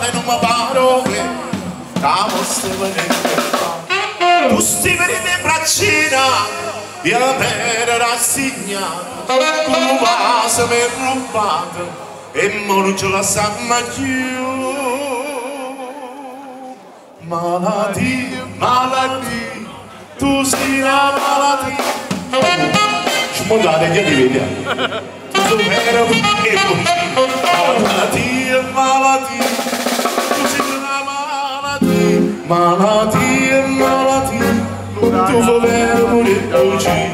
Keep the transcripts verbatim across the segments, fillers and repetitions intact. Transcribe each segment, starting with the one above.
e non mi parole, cavo stai venendo. Tu stai venendo in braccina, e la pera rassegnata, con un vaso mi è rubato, e mo non ce la sanno più. Malattia, malattia, tu sei la malattia. Smontate che ti vediamo. Tu vero e così. Malattia, malattia, tu sei la malattia. Malattia, malattia, tu sei vero e così.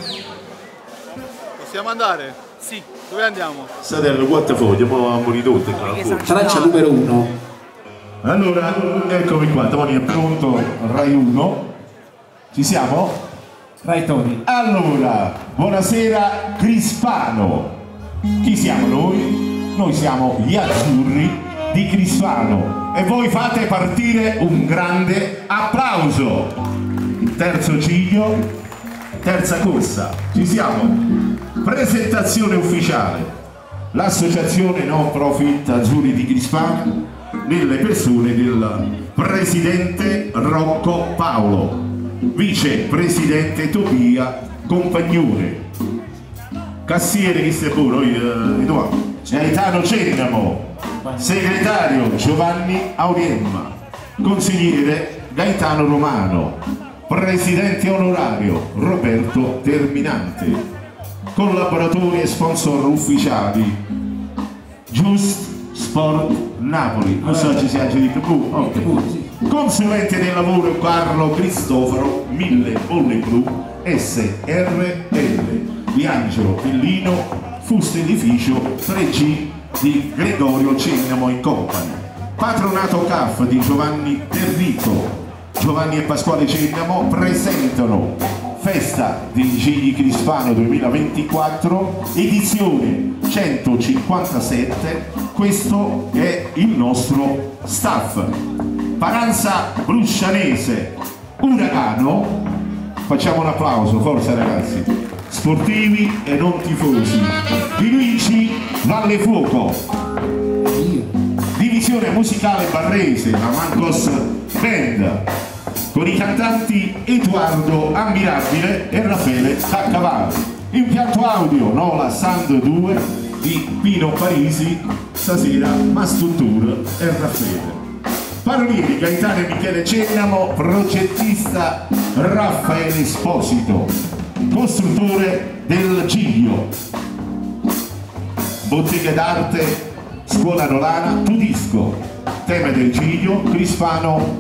Possiamo andare? Sì. Dove andiamo? Satello, quattro foglie, poi a morire tutte. Traccia numero uno. Allora, eccomi qua, Tony è pronto, Rai uno. Ci siamo? Rai Tony. Allora, buonasera Crispano. Chi siamo noi? Noi siamo gli azzurri di Crispano e voi fate partire un grande applauso. Terzo ciglio, terza corsa. Ci siamo? Presentazione ufficiale. L'associazione non profit Azzurri di Crispano nelle persone del presidente Rocco Paolo, vicepresidente Tobia Compagnone, cassiere chi sei pure, eh, Gaetano Cennamo, segretario Giovanni Auriemma, consigliere Gaetano Romano, presidente onorario Roberto Terminante, collaboratori e sponsor ufficiali Just Sport Napoli, non so se ci sia di più, ok. Consulente del lavoro Carlo Cristoforo, mille Bolle Blu S R L di Angelo Pellino, fusto edificio tre G di Gregorio Cennamo e Company, patronato C A F di Giovanni Terrico. Giovanni e Pasquale Cennamo presentano Festa dei Gigli Crispano duemilaventiquattro, edizione centocinquantasette. Questo è il nostro staff. Paranza Bruscianese Uragano, facciamo un applauso, forza ragazzi, sportivi e non tifosi. Di Luigi Valle Fuoco, divisione musicale barrese, la Mancos Band, con i cantanti Edoardo Ammirabile e Raffaele Taccavalli. Impianto audio Nola Sound due di Pino Parisi, stasera Mastuttur e Raffaele. Parolieri Gaetano e Michele Cennamo, progettista Raffaele Esposito, costruttore del Giglio, bottega d'arte Scuola Nolana Tudisco, tema del Giglio Crispano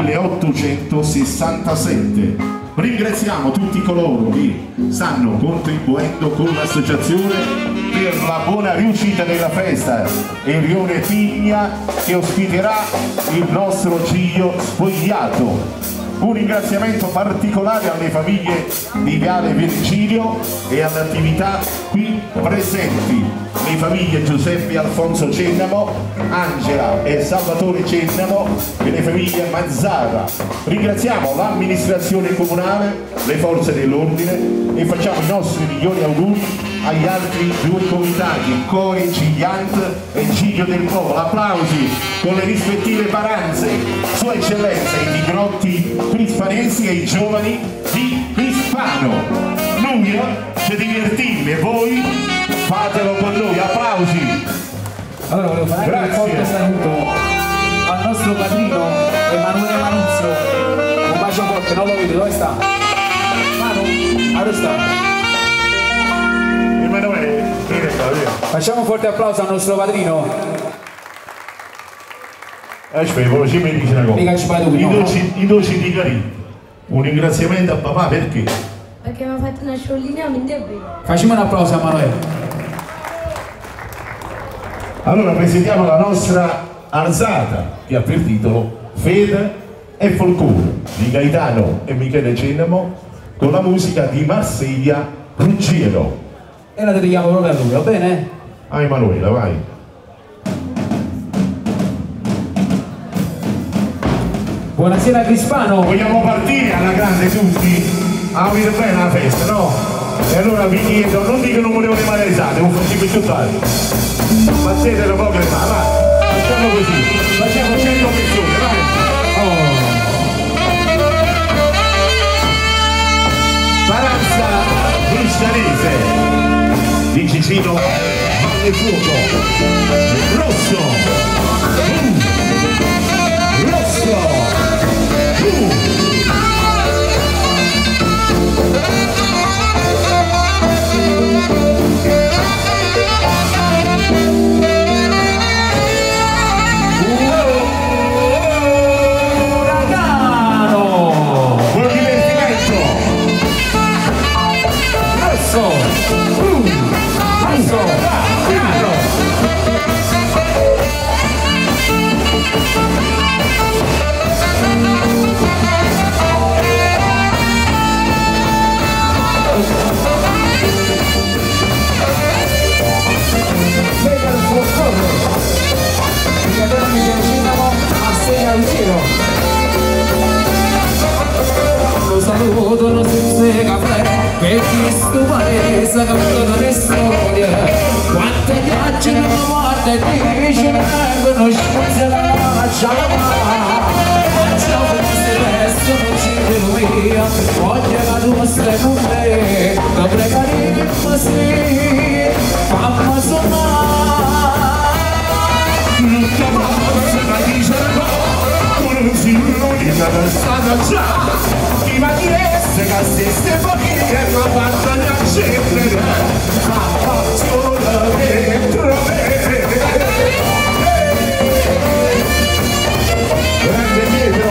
milleottocentosessantasette. Ringraziamo tutti coloro che stanno contribuendo con l'associazione per la buona riuscita della festa e Rione Pigna che ospiterà il nostro Giglio spogliato. Un ringraziamento particolare alle famiglie di Viale Virgilio e alle attività qui presenti, le famiglie Giuseppe e Alfonso Cennamo, Angela e Salvatore Cennamo e le famiglie Mazzara. Ringraziamo l'amministrazione comunale, le forze dell'ordine e facciamo i nostri migliori auguri agli altri due comitati, Coe Gigliant e Giglio del Popolo. Applausi con le rispettive paranze, Sua Eccellenza i Tigrotti Crispanesi e i giovani di Crispano. Noi ci divertiamo e voi fatelo con noi, applausi. Allora volevo fare anche un forte saluto al nostro padrino Emanuele Manuzio, un bacio forte, non lo vedo, dove sta? Manu, dove sta? Emanuele, vieni qua, vieni. Facciamo un forte applauso al nostro padrino. Aspetta, ci mi dice una cosa. I dolci, i dolci di Carino. Un ringraziamento a papà perché? Perché mi ha fatto una scioglina in debito. Facciamo un applauso a Emanuele. Allora presentiamo la nostra alzata che ha per titolo Fede e Folklore di Gaetano e Michele Cennamo con la musica di Marsiglia Ruggiero. E la dedichiamo proprio a lui, va bene? A Emanuela, vai. Buonasera Crispano. Vogliamo partire alla grande tutti a vedere bene la festa, no? E allora vi chiedo, non dico non volevo le male risate, non faccio più tutt'altro. Battetelo poco le mani, vai. facciamo così, facciamo cento persone, vai! Oh. Paranza Bruscianese di Cicino Valle Fuoco, Rosso, uh. Rosso, uh. Saluto non si spiega per chi sto paese capito le storie quante viaggi non mi guarda e dice non conoscenza la lascia la ma ciao per questo resto non ci vedo via voglio che tu stai con me da pregare sì fammi suonare non ti amavo se la dice no non si l'unica stata già ma di essere che stesse famiglie non vanno a accendere ma solo dentro me grande dietro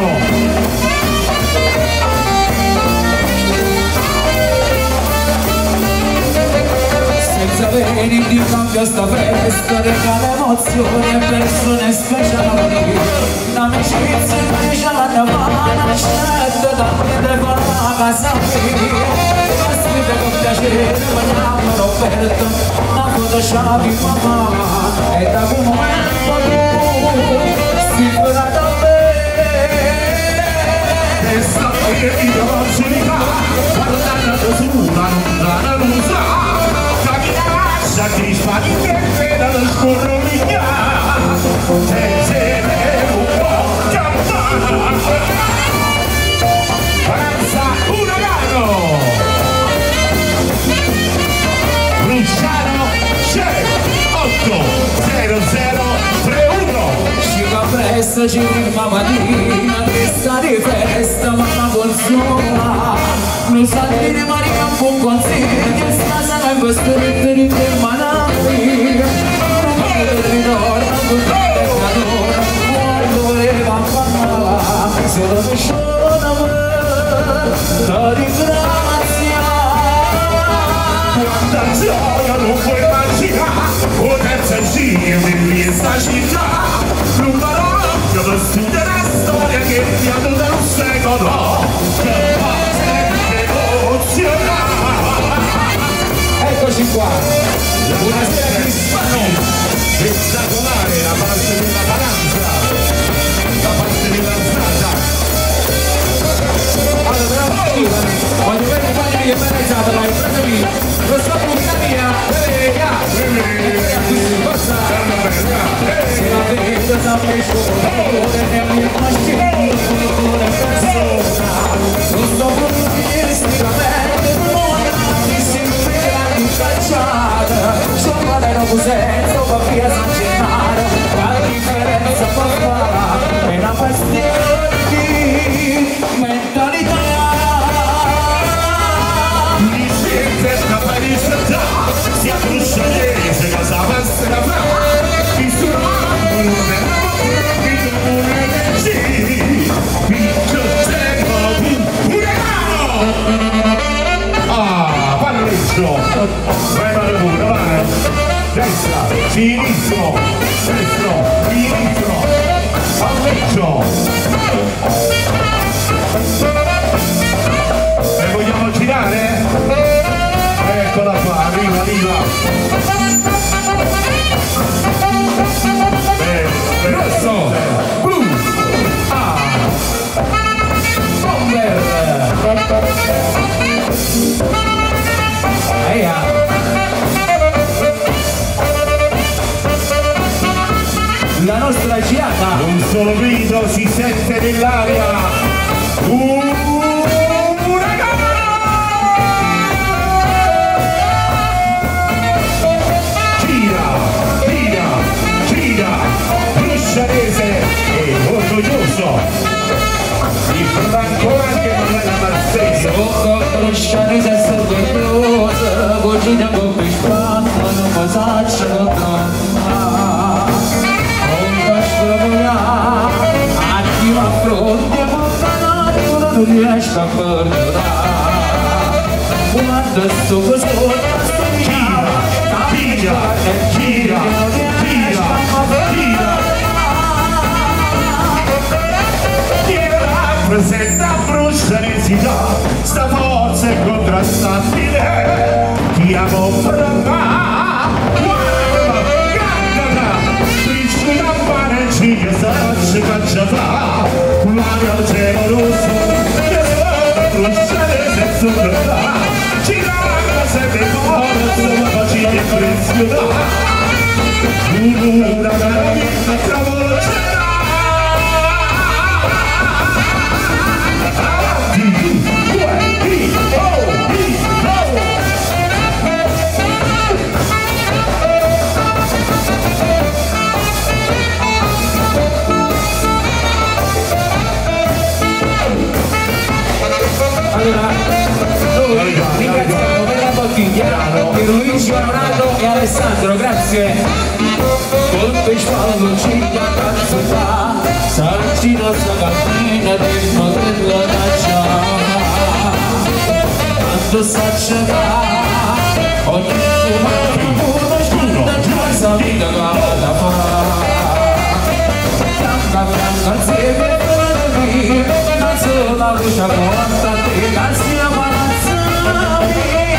senza veni di cambio sta festa regala emozioni e persone speciali l'amicizia invece la navana scende da me da casa mia ospite con piacere vogliamo l'offerta una foto sciavi papà e da come momento tu si farà da me e sta che io non ci ricà guardando su una lontana lusa camminaccia ti spaghi che veda lo scorro mia e se ne un po' campana Paranza Uragano Brusciano c'è otto zero zero tre uno ci va presto ci firma mattina che sta di festa mamma consola non sa dire Maria un buon consiglio che sta sana in questo ritmo di permanenti non vedo il ritorno con il creatore quando voleva parlare solo per la ringrazia quanta gioia non puoi immaginare potersi giro in questa città lungo l'occhio per studiare la storia che ti ha dato un secolo che fa sempre emozionare eccoci qua buonasera Cristiano spettacolare la parte della Paranza la parte della strada voglio bene fare che bene esatto la impresa mia lo so tutta mia vega forza se la vedo sempre solo ne ho mia macchina una persona non sto pronto istintivamente non mi sembra di facciata sono l'aereo senza va via San Gennaro la differenza può fare è una questione di mentalità si accruscia se casa passera fra mi suonano non è che non è sì piccio tempo uragano ah palleggio vai male pure vai destra sinistro destro sinistro palleggio e vogliamo girare? Eccola qua, arriva, arriva! Bene, bene. Rosso! Blu! Ah! Bomber! Eia! La nostra chiama. Un solo grido si sente nell'aria. Uh, e orgoglioso il Franco anche non è la Marsiglia Sotto Scianese è orgoglioso cucina con pescato non mi saccio controllare non posso volare a chi mi affronti e non riesco a perdonare quando sto così gira, gira, gira, gira, gira rappresenta bruscanesità, sta forza è contrastabile, ti amo fra me, guarda, cantata, strisci la pane, ci che sarà, caccia fa, l'aria al cielo rosso, che sono bruscanese sopra, ci guarda sempre forza, ma facile impressionare, una carabina travolgerà. Allora, noi ringraziamo per la bottiglia Pierluigi Onorato e Alessandro, grazie. Con pesciolo ciglia cazzo fa, sarci nostra cammina del modello da già. Quando saccia va, ogni umano uno scunda già sa vita che la fa. Bianca, bianca, insieme per me. La luce porta te casi ammazzati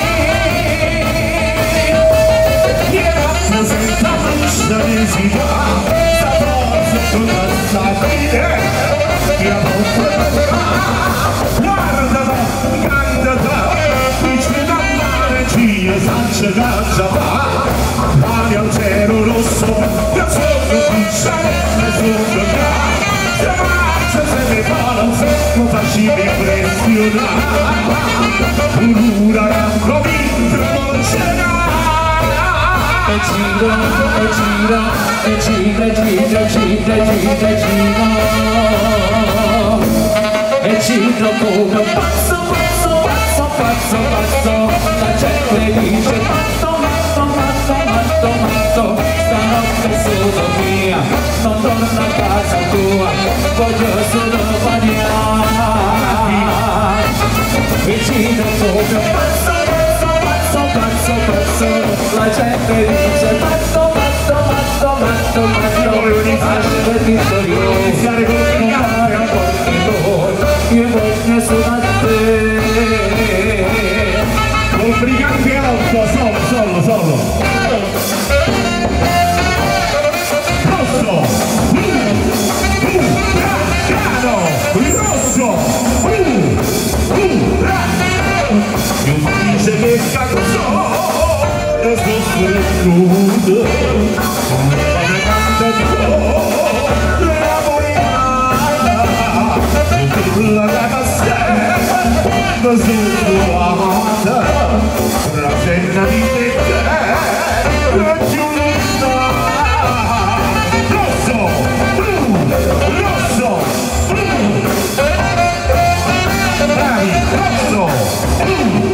che rappresenta bruscanesità sta forza contrastabile che amore guarda cantata qui da mare ci esaccia caccia va l'aria al cielo rosso da sotto bruscanese sopra se ne parla non facile impressionare un'ura convinta non c'era e gira, e gira, e gira, gira, gira, gira, gira e gira come pazzo, pazzo, pazzo, pazzo, pazzo la gente dice matto, matto, matto, matto, matto stanotte sono mia non torno a casa tua voglio solo ballare vicino come pazzo, pazzo, pazzo, pazzo, pazzo la gente dice matto, matto, matto, matto, matto lasciate vittorioso iniziare con il cantare ancora io voglio solo a te con brigante alto, solo, solo, solo rosso, blu, piano, rosso, blu, blu, io dice che cazzo e sto sfrettuto come canta di cuore la morirà la data sempre quando sono amata rasenna di te raggiunta rosso, blu, rosso, blu dai, rosso, blu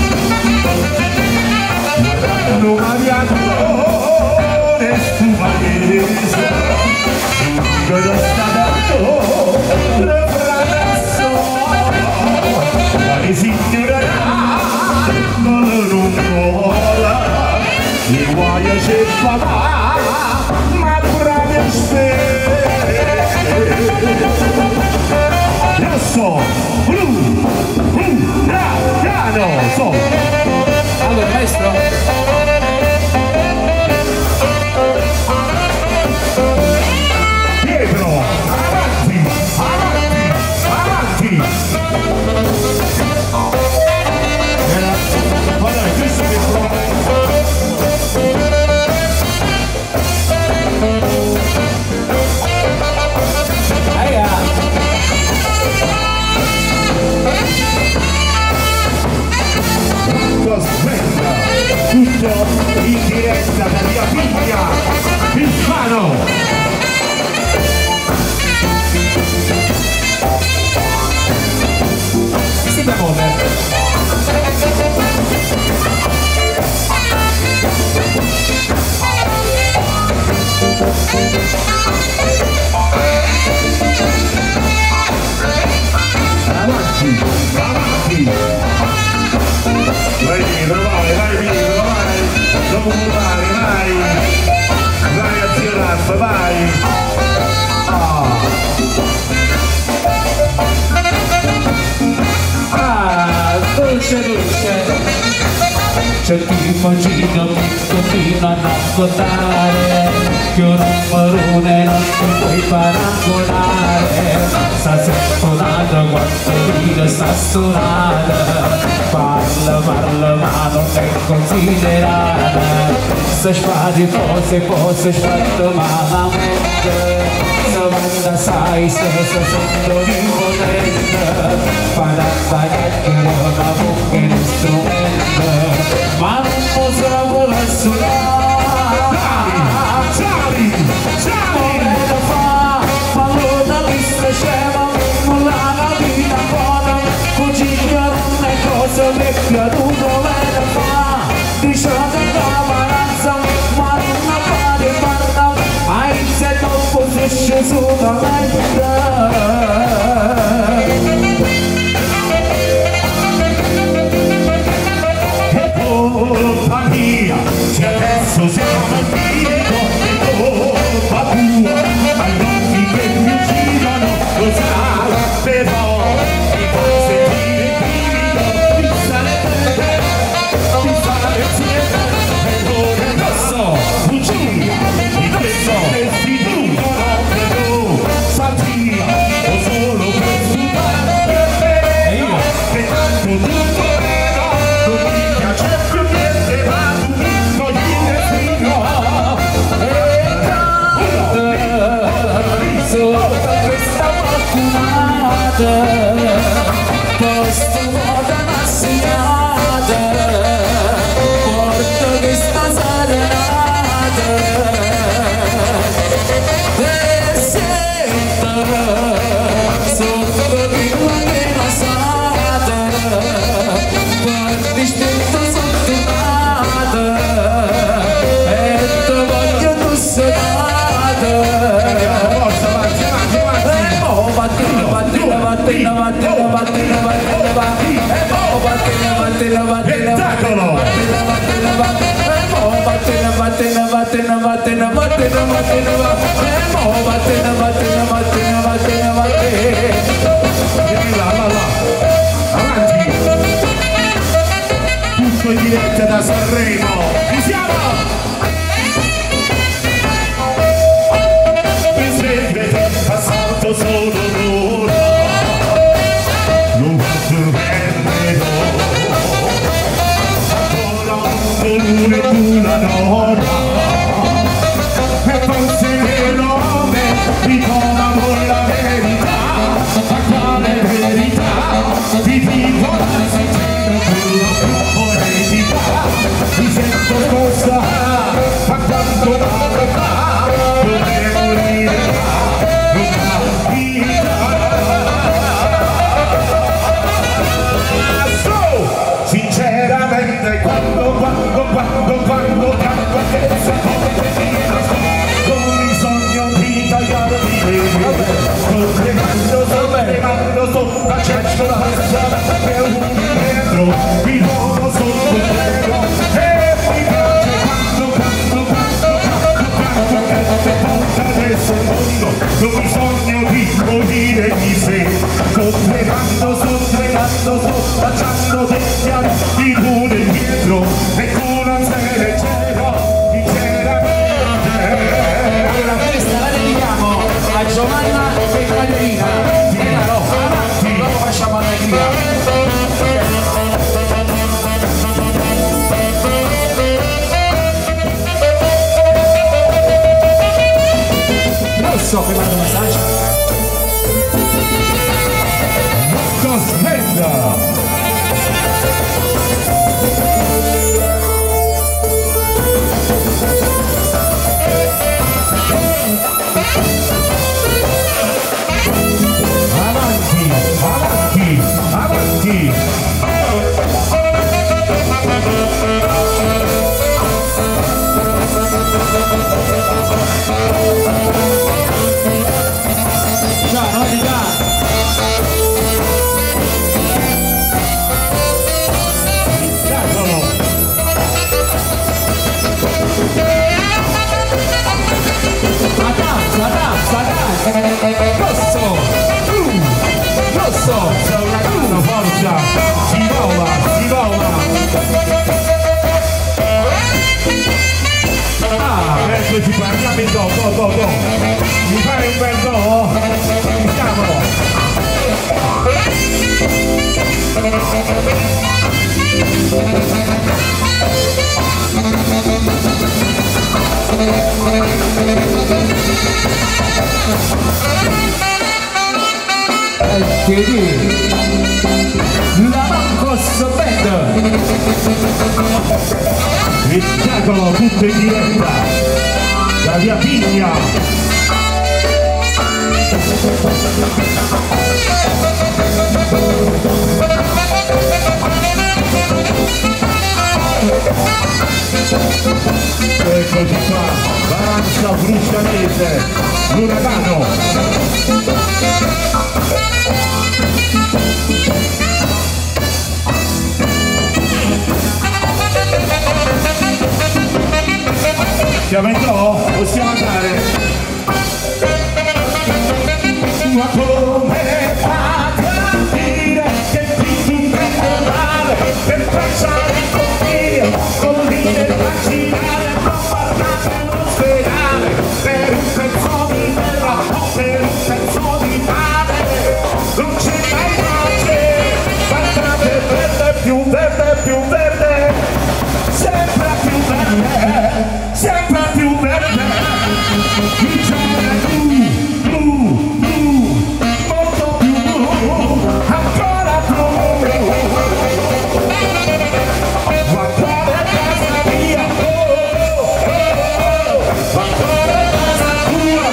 non mariato nessun paese cosa sta dando le fratello quale signorerà non vola li guai c'è papà ma bravi a rosso, blu, blu, piano, so allora maestro dietro, avanti, avanti, avanti guarda, questo che trova tutto in diretta da Via Piglia, il Fano. Si bemolle. Avanti, avanti. Vai dietro, vai, vai dietro, vai. Non buttare, vai. Vai a girare, vai. Ah. Ah, dolce dolce. C'è chi facino che continua a raccontare che un amorone non ti puoi paragonare. Sta suonando quanto vino sta suonando. Parla, parla ma non è considerata. Se spari forse, forse sfatto malamente. Se manda sai se se sento l'imponente. Para sbagliare una bocca in strumento. Ma non posso voler suonare. Sali, sali, da fa, ma l'una vista scema, non la vita buona, cucina non è cosa vecchia, tu dove da fa, diciamo la balanza, ma non appare parla, hai se dopo si è sceso da colpa mia, se adesso siamo amici, è colpa tua, ma gli occhi che mi uccidono, lo sai, però mi fa sentire il brivido, mi sale bene, mi sale insieme, e ora adesso, bugia, di questo vestito non credo, Santia, o solo per stupare, e io, che tanto tutto vedo, non mi piace più niente, ma tu mi togli il destino. sotto questa vacunata, posto moda massinata, porto questa salenata, e senta sotto di una masata, per distinto sottonata, e te voglio tu sonata. Battila, battila, battila, battila, battila, battila, battila, Spettacolo! Vieni là, là, là. Avanti! Tutto in diretta da Sanremo! Ci siamo! Mi sembra che è passato solo un'ora, non posso perdere, ancora un colore tu la nota, e forse il nome di Tomamo la verità, ma quale verità? Ti dico la sincera con la più poetica, mi sento cosa, ma quanto vado fa, vorrei morire una vita. So, sinceramente quando, quando, quando, quando canto a te con il sogno di tagliarmi le vite, sto tremando, sto tremando, sto facendo la strada per un metro, mi muovo sotto il treno e mi piace quando, quando, quando, quando, quando che porta adesso il mondo, con il sogno di morire di sé, sto tremando, sto tremando, sto facendo degli anni pure indietro e tu non sei leggero, sinceramente. Allora questa la dedichiamo a Giovanna e Caterina e la Roma, dopo facciamo allegria. Rosso che manda un messaggio. Cospetta! andiamo in go, go, go, go. Mi fai un bel go? Iniziamolo. Che di la Mancos Band Spettacolo tutto in diretta da via Pigna. Eccoci qua, Baranza Bruscianese, l'uragano. Siamo in go? Possiamo andare? Ma come fate a dire che ti ti prendo male per pensare con Dio, con l'idea vaccinale, non parlate all'ospedale per un pezzo di terra o per un pezzo di pane, non c'è mai pace, guardate verde più verde più verde, sempre più verde. Sempre più verde, il cielo è blu, blu, blu, molto più blu, ancora più blu. Ma quale casa mia, oh, oh, oh, ma quale casa tua,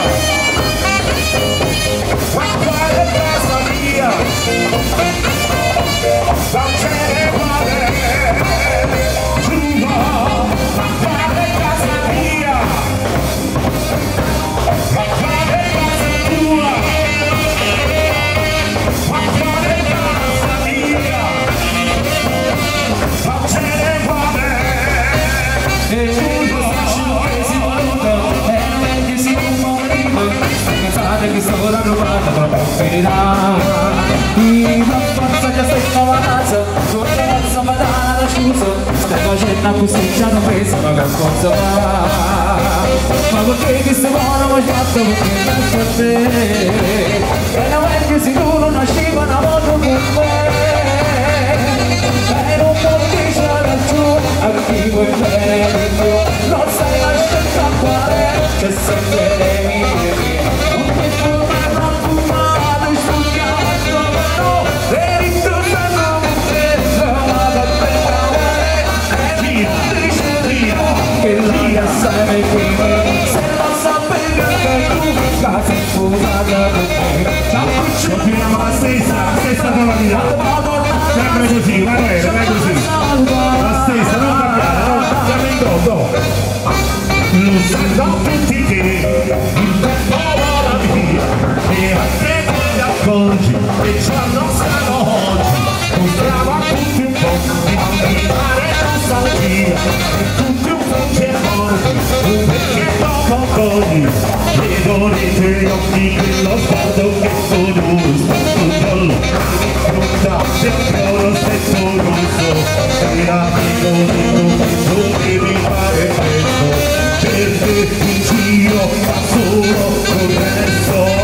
ma quale casa mia, non ce ne vuole, giuro. Che ora trovata proprio finirà in una forza che stai favanza con la razza madana da scusa stai facendo così già non penso ma che cosa va ma perché che se buono ma fatto perché non so te e la vecchia sicuro nasciva una volta con me e non può dire ragione a chi vuoi bene non sai lasciare campare che sei bene Continuiamo la stessa, la stessa tonalità. Sempre così, va bene, vai così. La stessa, non cambiare, non cambiare in go, go. Lo sanno tutti che il tempo vola via e anche ti accorgi che già non stanno oggi. Mostriamo a tutti un po' di camminare nostalgia e tutti un po' ci accorgi perché dopo cogli vedo nei tuoi occhi quello sguardo che conosco tutto l'onda sempre lo stesso rosso e l'amico tutto che mi pare presto perché in giro va solo col resto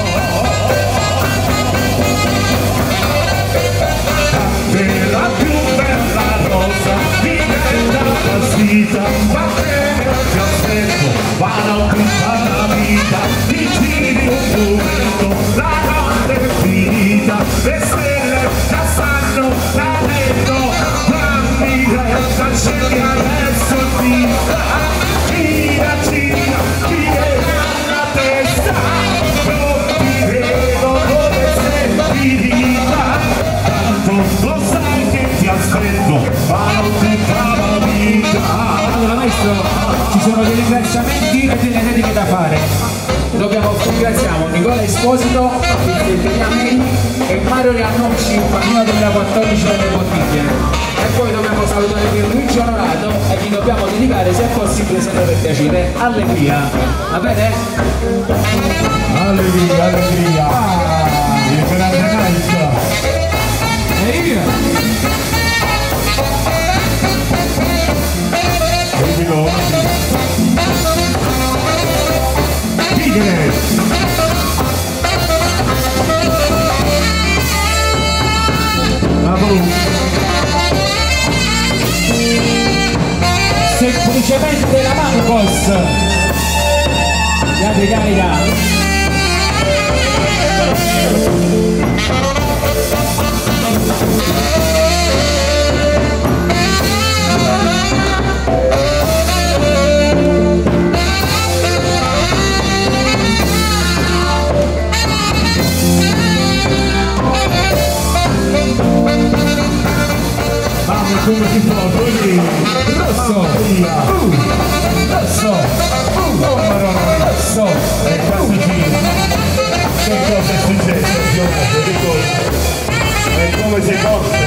anche la più bella rosa diventa passita ma che ti aspetto vanno tutta la vita ti giri un momento la notte è finita le stelle già stanno cadendo dammi retta c'è adesso ti gira gira gira la testa non ti vedo come sei finita tanto lo sai che ti aspetto vanno tutta la vita. Allora maestro, ci sono dei ringraziamenti e delle dediche da fare. Dobbiamo ringraziamo Nicola Esposito, il Beniamini e Mario Riannocci, Pannino duemilaquattordici delle bottiglie. E poi dobbiamo salutare Pierluigi Onorato e gli dobbiamo dedicare, se è possibile, se per piacere, Allegria. Va bene? Allegria, allegria! Ah, il grande Nike! E via! E cemento della Mancos. Grande carica. Come si fa? Così! Rosso! Uh, rosso! Uh, oh maronna! Rosso! E questo sì! Che cosa è successo? Che cosa? E come si porta?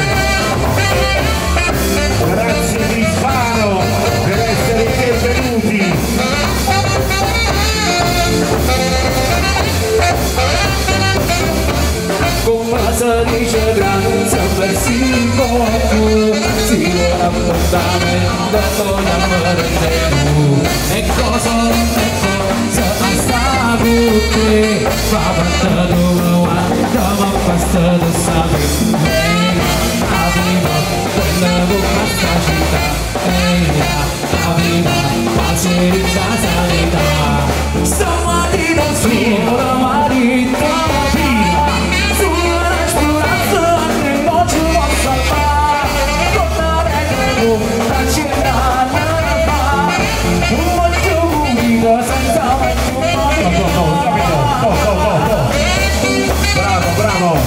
Grazie Cristiano per essere intervenuti! Con masa dice grande versivo si vuole appuntamento con l'amore tu e cosa e cosa sta tutte fa parte tua ma basta tu sapi aveva quella buona città e aveva la serenità sanità stamattina sono marito Bravo, bravo!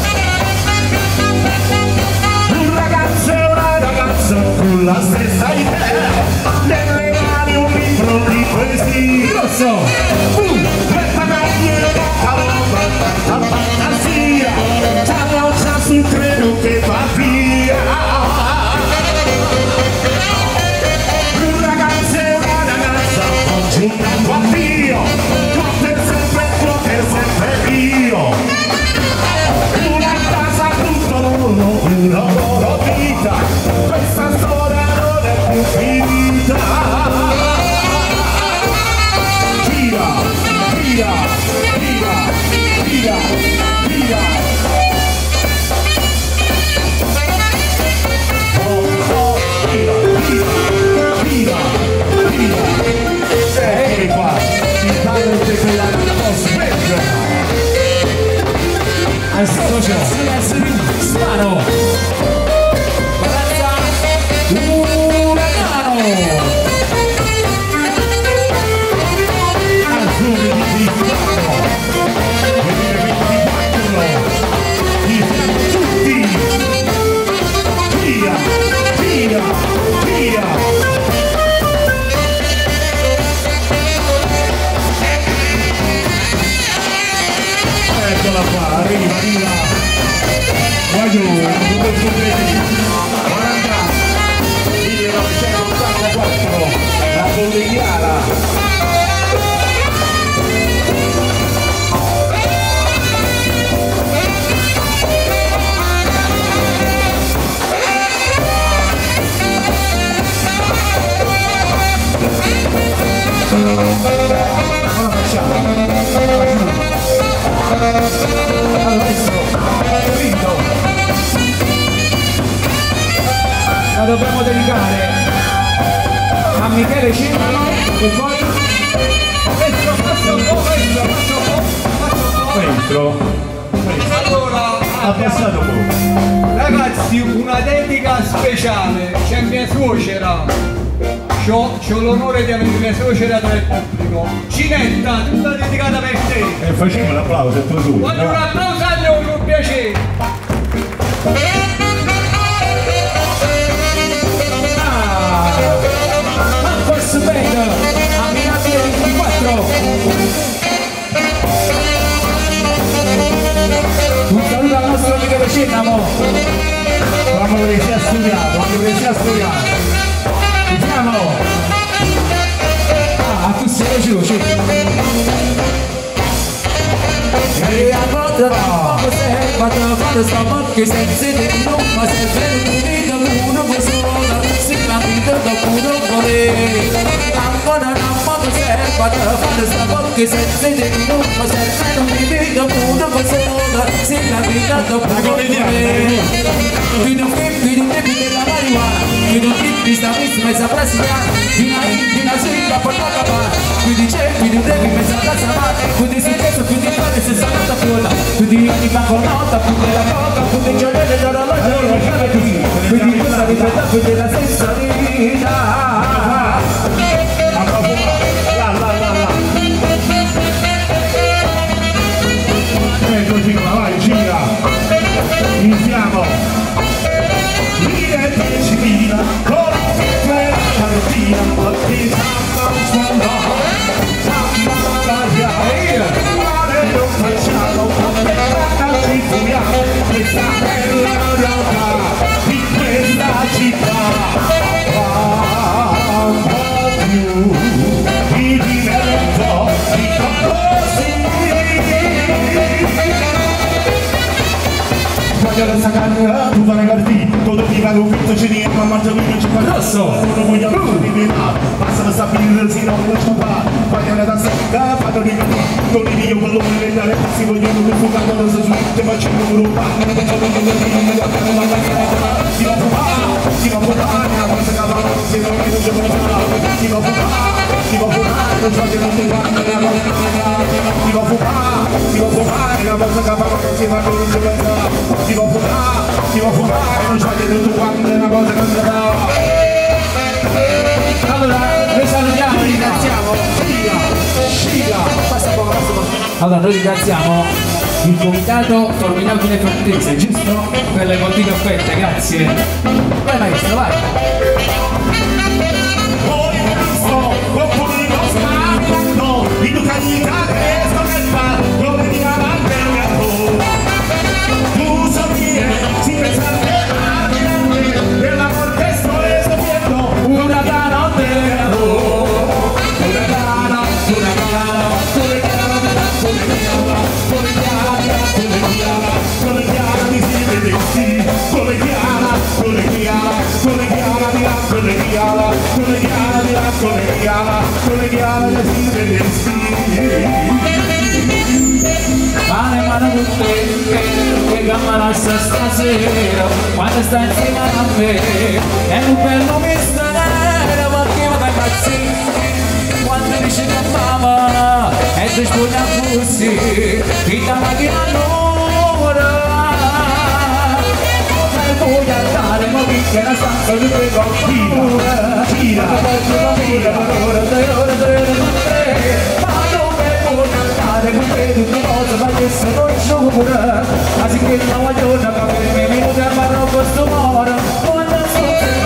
Un ragazzo e una ragazza con la stessa idea, nelle mani un libro di poesia. Rosso! Uh, per pagargli la roba, tanta fantasia, c'è un sasso un treno che va via. Un ragazzo e una ragazza congiungendo a Dio, per sempre, per sempre io. Una casa, tutto loro, una loro vita, questa storia non è più finita. Gira, gira, gira, gira, gira. Oh, oh, gira, gira, gira, gira. Eccoli qua, il padre di quella post-specchia. Al socio, sparo, balanza, uragano. Azzurri di Cristiano, vedere ventiquattro, di tutti, via, via, via. Eccola qua, arriva, arriva. Guarda, non posso vedere. quaranta, millenovecentottantaquattro, la Bollegnara. Cosa facciamo? La dobbiamo dedicare a Michele Cimano e poi questo passa un po', questo passa un po', passa un po'. Allora, Ha passato poco. ragazzi, una dedica speciale. C'è mia suocera. C'ho, c'ho l'onore di avere mia suocera tra il pubblico. Cinetta, tutta dedicata per te. E facciamo l'applauso e tu. Voglio un applauso a noi, un piacere. Mancos Band a Minati ventiquattro. Un saluto al nostro amico Vecinamo. Quando che sia studiato, quando che sia studiato. Diciamo. Ah, a tu sei veloce. E a volte no, se vado a fare sta macchia senza di non ma se vedo uno così si la vita dopo non vuole ancora non posso se vado a fare sta macchia senza di non ma se vedo uno così si la vita dopo non vuole vedo che vedo che della marijuana vedo che di sta miss mezza brasiliana, fino a fino a swing a portata a mano, più di c'è, più di devi mezza tazza a mano, più di successo, più di fare se sono nota quota, più di ogni banconota, più della coca, più di giornale dell'orologio, più di questa libertà, più della stessa vita. Eccoci qua, vai, gira! Iniziamo! diecimila con quella cartina, che samba suona, samba varia, male non facciamo, appena ci furiamo, questa è la realtà di questa città. Un po' più mi diverto, dico così. Voglio la sacra, tu fai carti, todo ti va convinto ce n'è, ma mangia qui non ci fa rosso. Non voglio più di verità, basta per stabilire se non lo so fare. Voglio la tassa da fatto di me, non li dico quello che le dare, si vogliono che fucano lo so su, te faccio un Europa. Si va a fumare, si va a fumare, la cosa che va, se non mi non ci può fare. Si va a fumare, si va a fumare, non so che non ti va, si va a fumare, si va a fumare, la cosa che va, si va non ci può fare. Si va a fumare, si va a fumare, non c'è tutto quanto è una cosa che non si fa. Allora, noi salutiamo, ringraziamo. Sciga, sciga. Passa poco, passa poco. Allora, noi ringraziamo il comitato Torminati le Fortezze, giusto? Per le continue offerte, grazie. Vai maestro, vai. Poi visto, qualcuno di noi sparano, in località che sto nel bar, dove mi avanti il gatto. Tu sapere, si pensa a te, a te, dell'amor che sto eseguendo, una da notte una gara, una gara, una gara, una gara, una gara, una gara di si vedessi, una gara, una gara, una gara di là, una gara, una gara di là, una gara, una gara di si vedessi. Mane mano con te, che gamma lascia stasera, quando sta insieme a me, è un bello mistero, ma che va da impazzire, quando dice che mamma, e ti spugna così, che ti macchina l'ora, e voglio andare, ma che la stanza di quei paura, gira, gira, gira, ora, ora, ora, ora, con te di una cosa ma che se non giura quasi che la voglio da capire mi minuti a farlo questo moro quando so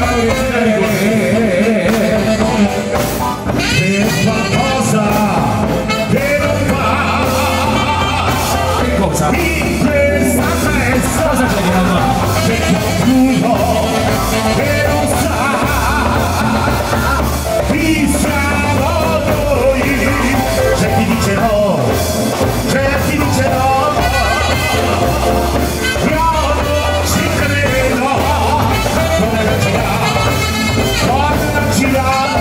che qualcosa che non va che cosa? in questa festa cosa c'è che non va? c'è qualcuno che non sa chi siamo noi c'è chi dice no c'è chi dice no io non ci credo come la gira come la gira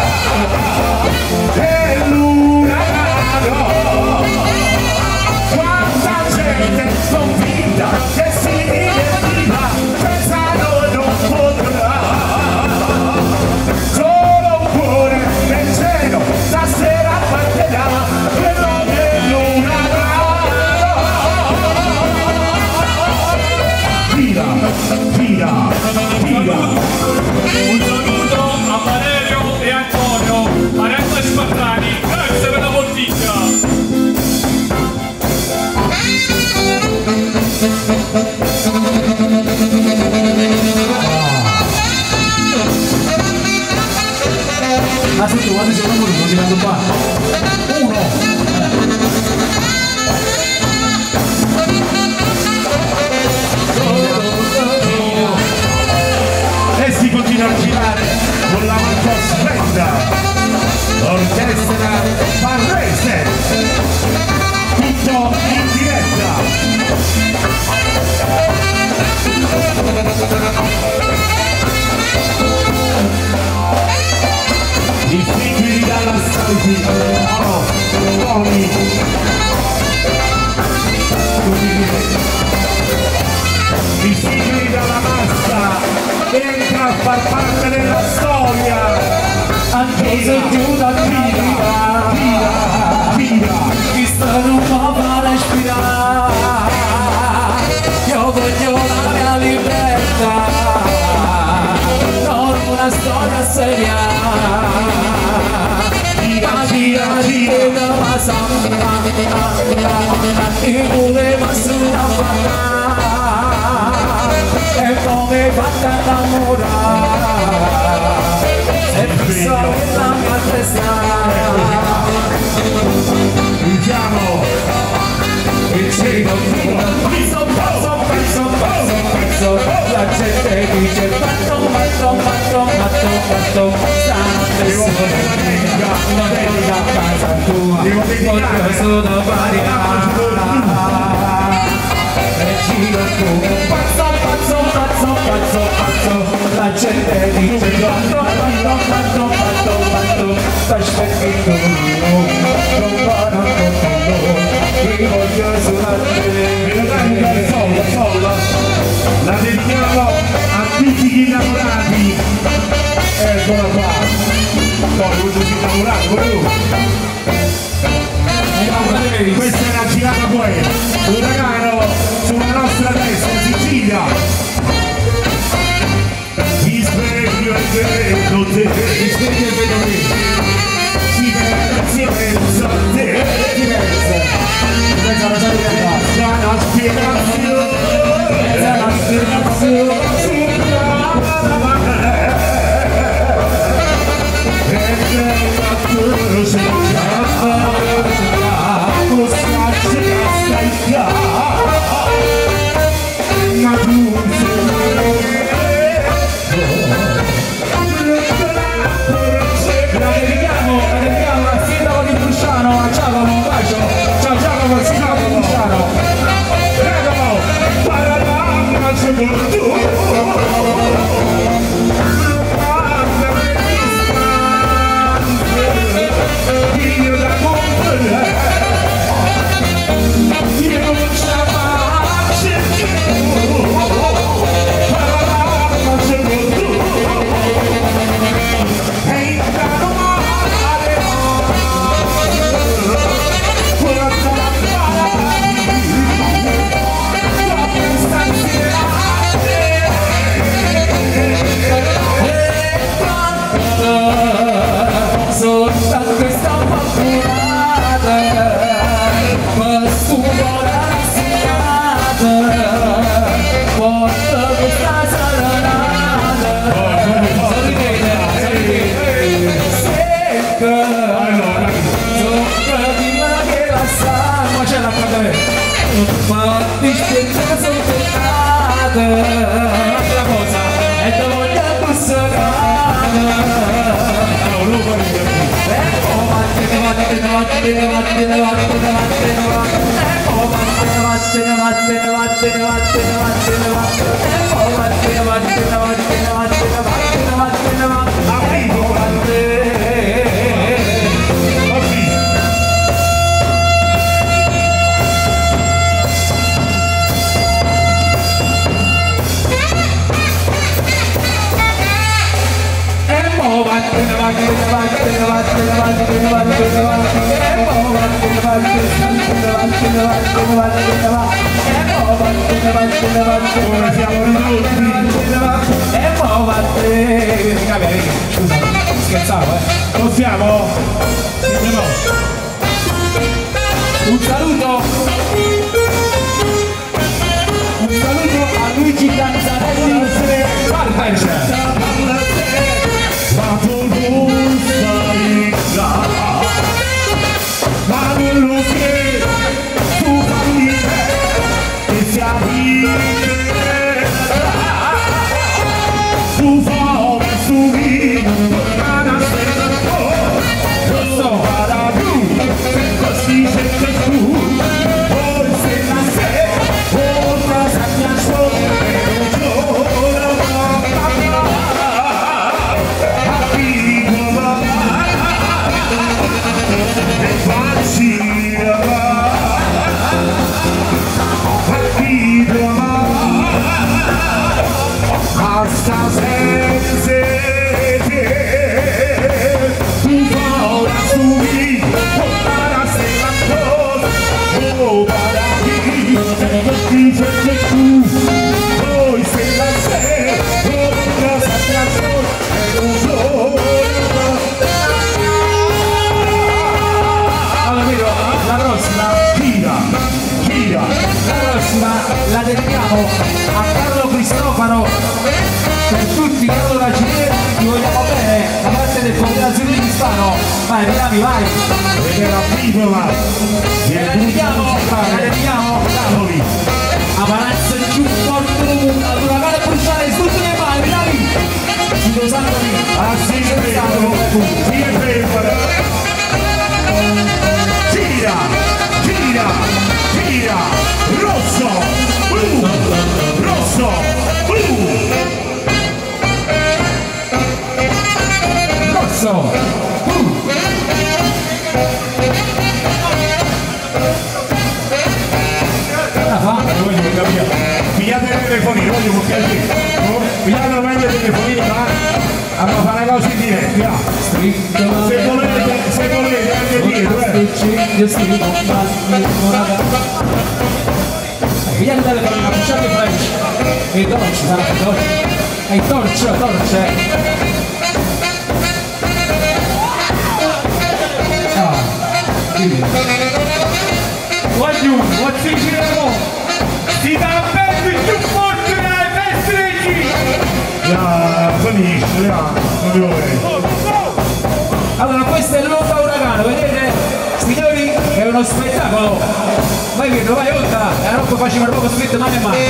è l'uragano quanta gente convinta che si divertiva senza noi non potrà solo un cuore nel cielo stasera partirà e non è l'uragano gira, gira, gira. Un saluto a Valerio e Antonio, Aretta Spartani, grazie per la bottiglia. Ma se tu quando sei uno non ti vado qua uno E si continua a girare con la manca splenda l'orchestra Barrese tutto in diretta i figli dalla Salvi Oro, Toni i figli dalla massa entra far parte della storia. Anche se più da gira, gira, gira, chi sta non può fare respirare. Io voglio la mia libertà, non una storia seria. Ma gira, gira, ma sembra, ti voleva sulla fatta, e come fatta innamorare. E fissa nella mia testa, diciamo il cielo pazzo, pazzo, pazzo, pazzo, pazzo. La gente dice fatto, fatto, fatto, fatto, fatto. Stanotte sono una dedica a casa tua, voglio solo variare. E giro come un pazzo, pazzo, pazzo, pazzo, pazzo. La gente dice fatto, fatto, fatto, fatto, fatto. T'aspetti non vado io voglio suonare. solo, solo. La dedichiamo a tutti gli innamorati. Eccola qua. Poi uno si innamorati, questa è una girata poi. Uragano sulla nostra destra, Sicilia. Mi sveglio e vedo te. Mi sveglio e vedo te. Si pensa, si pensa a te. Si pensa. Questa è una spiegazione. Questa è una spiegazione. Ma ti spiega sono peccate, un'altra cosa, e te voglio bussare. Non lo voglio dire. E poi vattene, vattene, vattene, vattene, vattene, vattene, vattene. E poi vattene, vattene, vattene, vattene, vattene, vattene, vattene. E poi vattene, vattene, vattene, vattene, vattene, vattene, vattene. E poi vattene. Vattene, vattene, vattene, vattene, vattene, vattene, vattene, e poi vattene, vattene, vattene, vattene, vattene, vattene, e poi vattene, vattene, vattene, ora siamo ridotti, e poi vattene. Vabbè, scusa, scherzavo, eh. Possiamo? Sì, no. Un saluto, un saluto a Luigi Canzarelli, guarda, ma tu non sai già, ma quello che tu fai che sia tu fai su vino, ma non sei non so farà più, se così sei tu, poi se la sei, ora sa che ascolta. La prossima, gira, gira. la prossima la dedichiamo a Carlo Cristofaro, per tutti Carlo Raggieri, ti vogliamo bene, da parte del Comune Azzurri di Spano. Vai, Milani, vai! Era piccola. La dedichiamo, la dedichiamo, Napoli. Avanza giù forte ad una gara bruciale, tutte le mani, Milani! Ci lo sanno lì, Ah sì, è vero. Sì, è vero. Gira, gira, gira. Rosso, blu, rosso, blu. rosso! La fa? Voglio capire. Pigliate il telefonino, voglio bucare. Pigliate meglio il telefonino, va? Allora fare una cosa in diretta. Se volete, se volete anche dietro, eh. Pigliate il telefonino, pushate il flash. E torce, sarà torce. E torce, torce. Voglio, voglio girare, si dà bello più forte dai festival. Ya, finisce, ya, non devo vedere. Allora questo è l'Onda Uragano, vedete? Signori, è uno spettacolo! Vai Pietro, vai Onda! E allora facciamo un poco scritto mano in mano!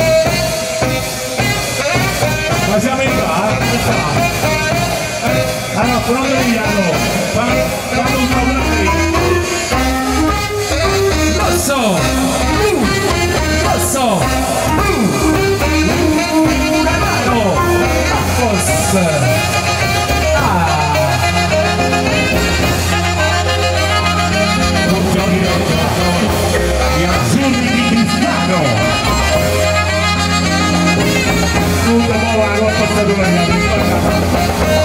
Ma siamo in qua, eh? Allora, però vediamo, fanno, fanno un problema. Rosso! Blu! Rosso! Blu! Uragano! Marcos! Ah! Gli azzurri di Cristiano. Tutto nuovo la Coppa Statuale.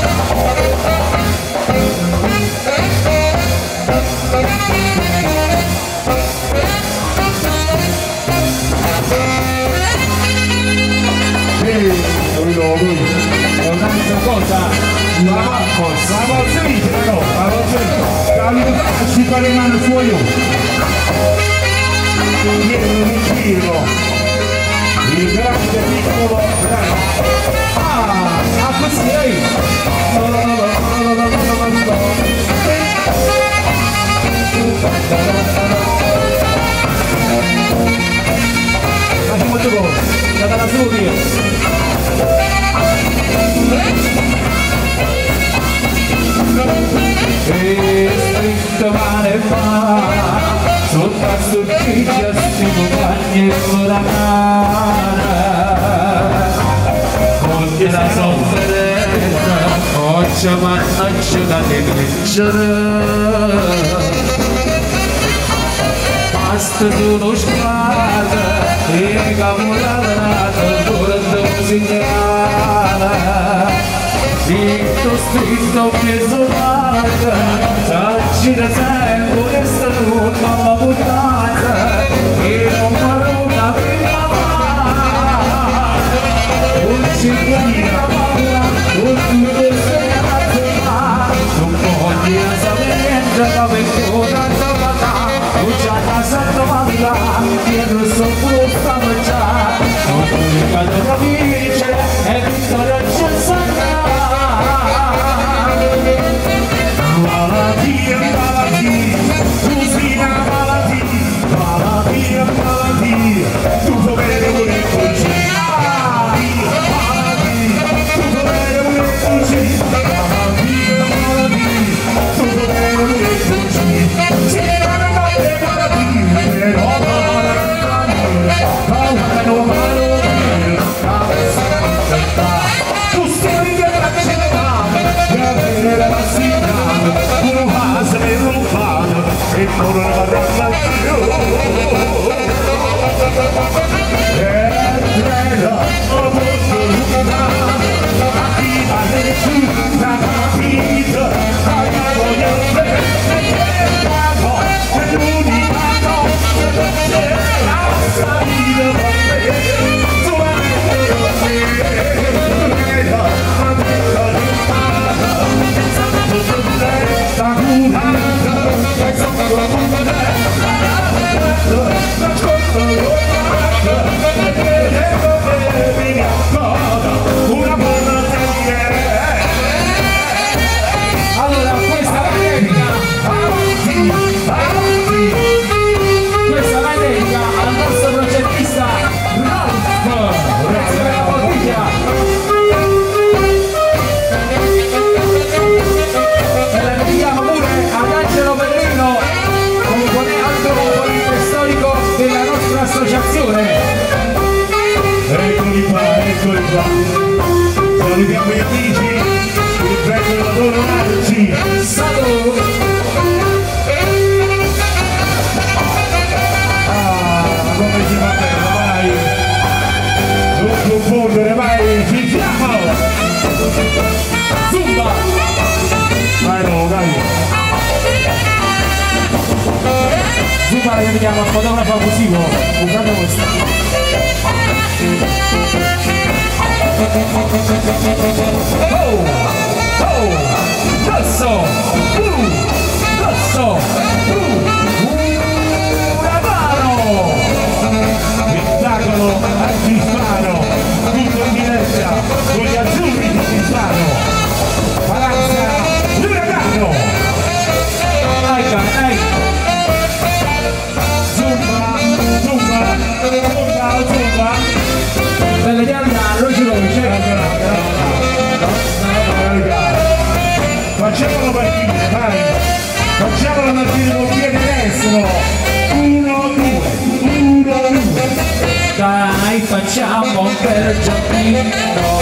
Un'altra cosa, La Marcos, la Valserice, no, la Valserice. La ci fa le mani fuori. Dietro il giro. Il grande piccolo grande. ah, ah così, ehi! Facciamo molto buono, data la sua via. E stretto mare fa, sotto a sorciglia si compagni la cara, con la sofferenza, oggi mannaggia da te vincere. Basta tu non sguarda, e cavolata, torno segnala. Dritto, stritto, mezzolata, ci da sempre è stata la buttata, e non farò una prima mano. Non ci guarda paura, non ti devi ragionare, non puoi sapere la vecchia trovata, non c'è la santa manda, dietro sopra sta mangiare, non puoi cadere la vice, e vittoria c'è santa. Malattia, malattia, cosina malattia, malattia, malattia, tutto bene vuole così. Malattia, malattia, tutto bene vuole così. Malattia, malattia, tutto bene vuole così. Si chiamano malattie, malattie, però malattie, paura non malattie, tu stai che facciamo, e avere la passione. Uno passa per un fatto e non la parla più. E treno, ho opportunità, a chi va nessuno, capito, a chi voglio bene, e capo, è l'unica cosa, c'è la salita per me, solamente per me, treno, ma Salutiamo gli amici, il vecchio lavoro Narci. Ah, come si fa bene, vai! Non confondere, vai, ci siamo! Zumba! Vai no, dai! Zumba che mi chiama fotografo abusivo, guardate questo. Oh! Oh! Rosso! Uh! Rosso! Uh! Una mano! Spettacolo antispano, tutto in diretta, con gli azzurri di Pisano, Palanza, l'uragano! Dai, dai! Zumba, zumba, zumba, zumba! Belle chiamate, non ce l'ho, c'è! Facciamolo partire, dai! Facciamolo partire con piede destro! Uno, due, uno, due! Dai, facciamo un bel giochino!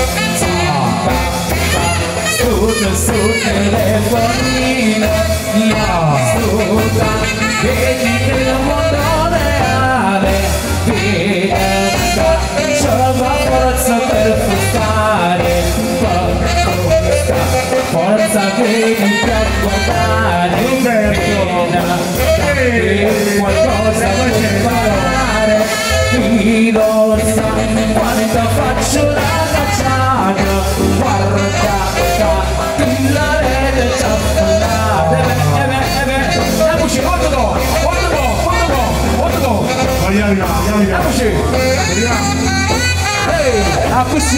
Sul, sul telefonino! Studa, vedi che il mondo reale diventa, c'è la forza per frustare, forza che mi fa guardare, che qualcosa voglio imparare, chi lo sa quando faccio la cacciata, guarda, chi la rete c'ha affondata, e beh, e beh, andiamoci, quanto do, quanto do, quanto do, quanto do, Andiamo, andiamo, andiamoci, ehi, a così,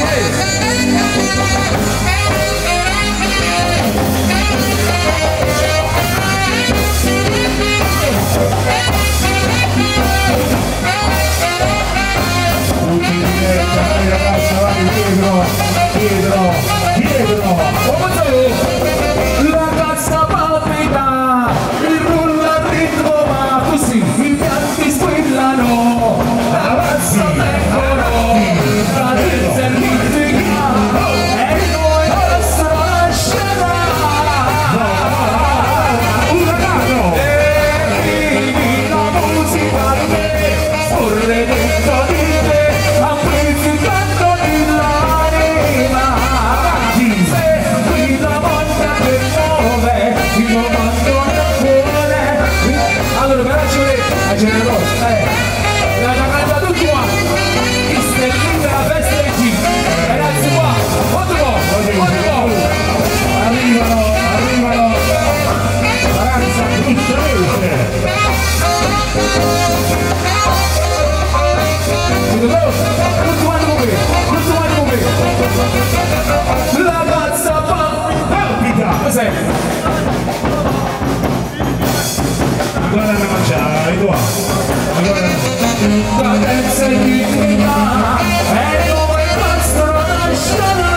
ragazzi, vai dietro, dietro, dietro! la cazza palpita, il rulla al ritmo, ma così i piatti squillano, avanza vengono, la desertifica, e noi nostra la scena, Uragano! e vivi la musica di me, scorre dentro di te, amplificando l'anima, segui la voglia che muove, il comando del cuore. Allora per agire, agire una cosa, eh, la giocata tutti qua, chi stellina la festa di G, ragazzi qua, quanto po', quanto po', Arrivano, arrivano! Paranza, brutta luce! tutti quanti con me, tutti quanti con me, la cazza Palpita! cos'è? Guarda da mangiare, qua! La terza ritmica è come il nostro nascerà,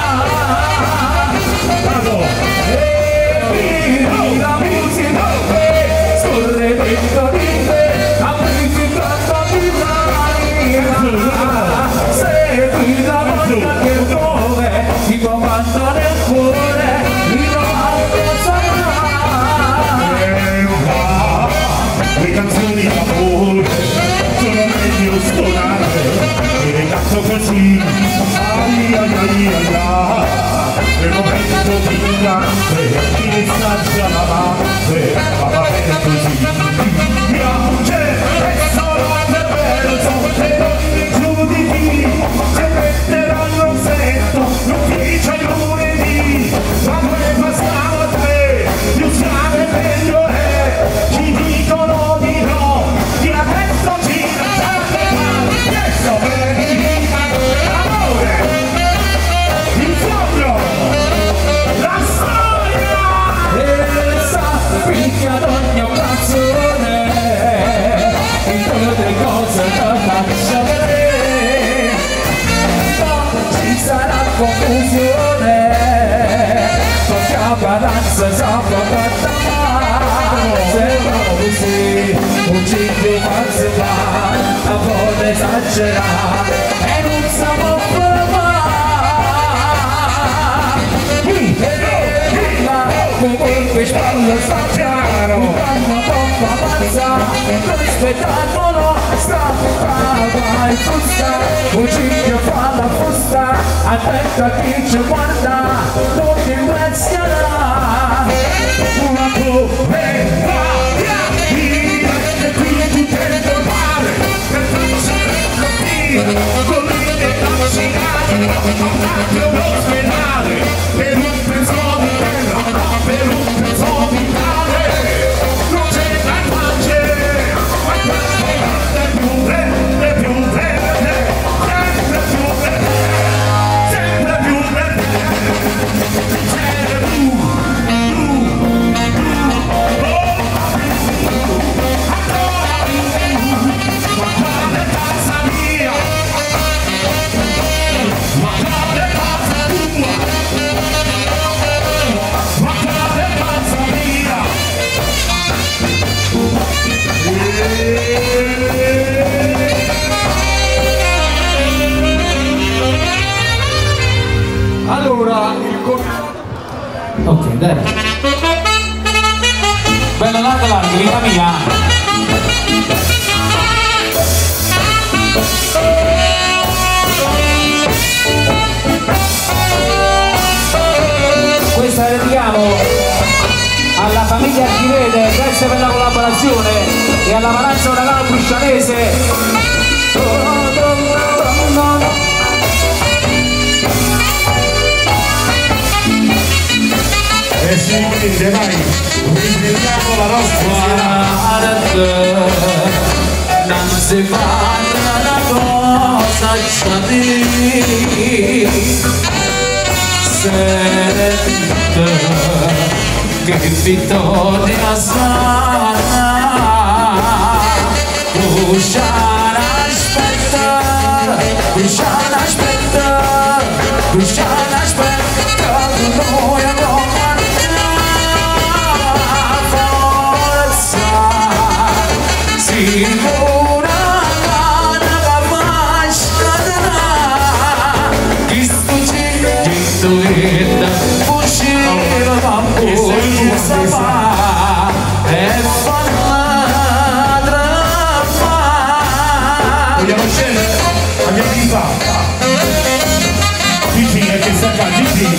Bravo! e vivi la musica che scorre dentro di te, amplificando l'anima, segui la voglia che muove, ti comando nel cuore, il comando sarà. Le canzoni d'amore sono meglio stonate e le canto così, ai ai ai ai ai, nel momento piccante chi ne staccia l'amante, ma va bene così, piange e solo per perso, le donne giudichi, se metterò il rossetto, l'ufficio è lunedì, ma noi passiamo a te, più siamo meglio è, ci dicono di no, chi adesso ci lasciate male, adesso vedi, l'amore, il sogno, la storia! E sa, picchia ad ogni occasione, in tutte le cose da faccia vedere, non ci sarà confusione, tocca balanza, sappa fatta male, sembra così, un ciclo falso fa, a volte esagera, e non sa può fermare. comunque spalle sta chiaro, una bomba pazza, lo spettacolo sta buttata in frusta, un cicchio fa la frusta, aspetta chi ci guarda, non ti impressionerà, una povera via, e qui tu tendo male, per facile capire, con le vaccinate, anche l'ospedale, per un pezzo di terra, per un pezzo di cane, non c'è da pace, ma è più verde, più verde, sempre più verde, sempre più verde, sempre più, più, più, ancora più, ma quale tazza mia, ma quale tazza tua, ma quale tazza mia. Allora, il comitato... Ok, dai. Bella larga larga, vita mia. Questa la dedichiamo alla famiglia Archivede, grazie per la collaborazione, e alla Maranza Uragano Bruscianese. E si ripete, vai, ripetiamo la nostra non si fa una cosa di sento che vittoria sarà, Brusciana aspetta, Brusciana aspetta, Brusciana aspetta, noi abbiamo forza, sicura la mascata, chi stucci, chi stucci, uscire da forza fa, e fa la dramma. vogliamo scendere, andiamo di qua, Gigi che sta qua, Gigi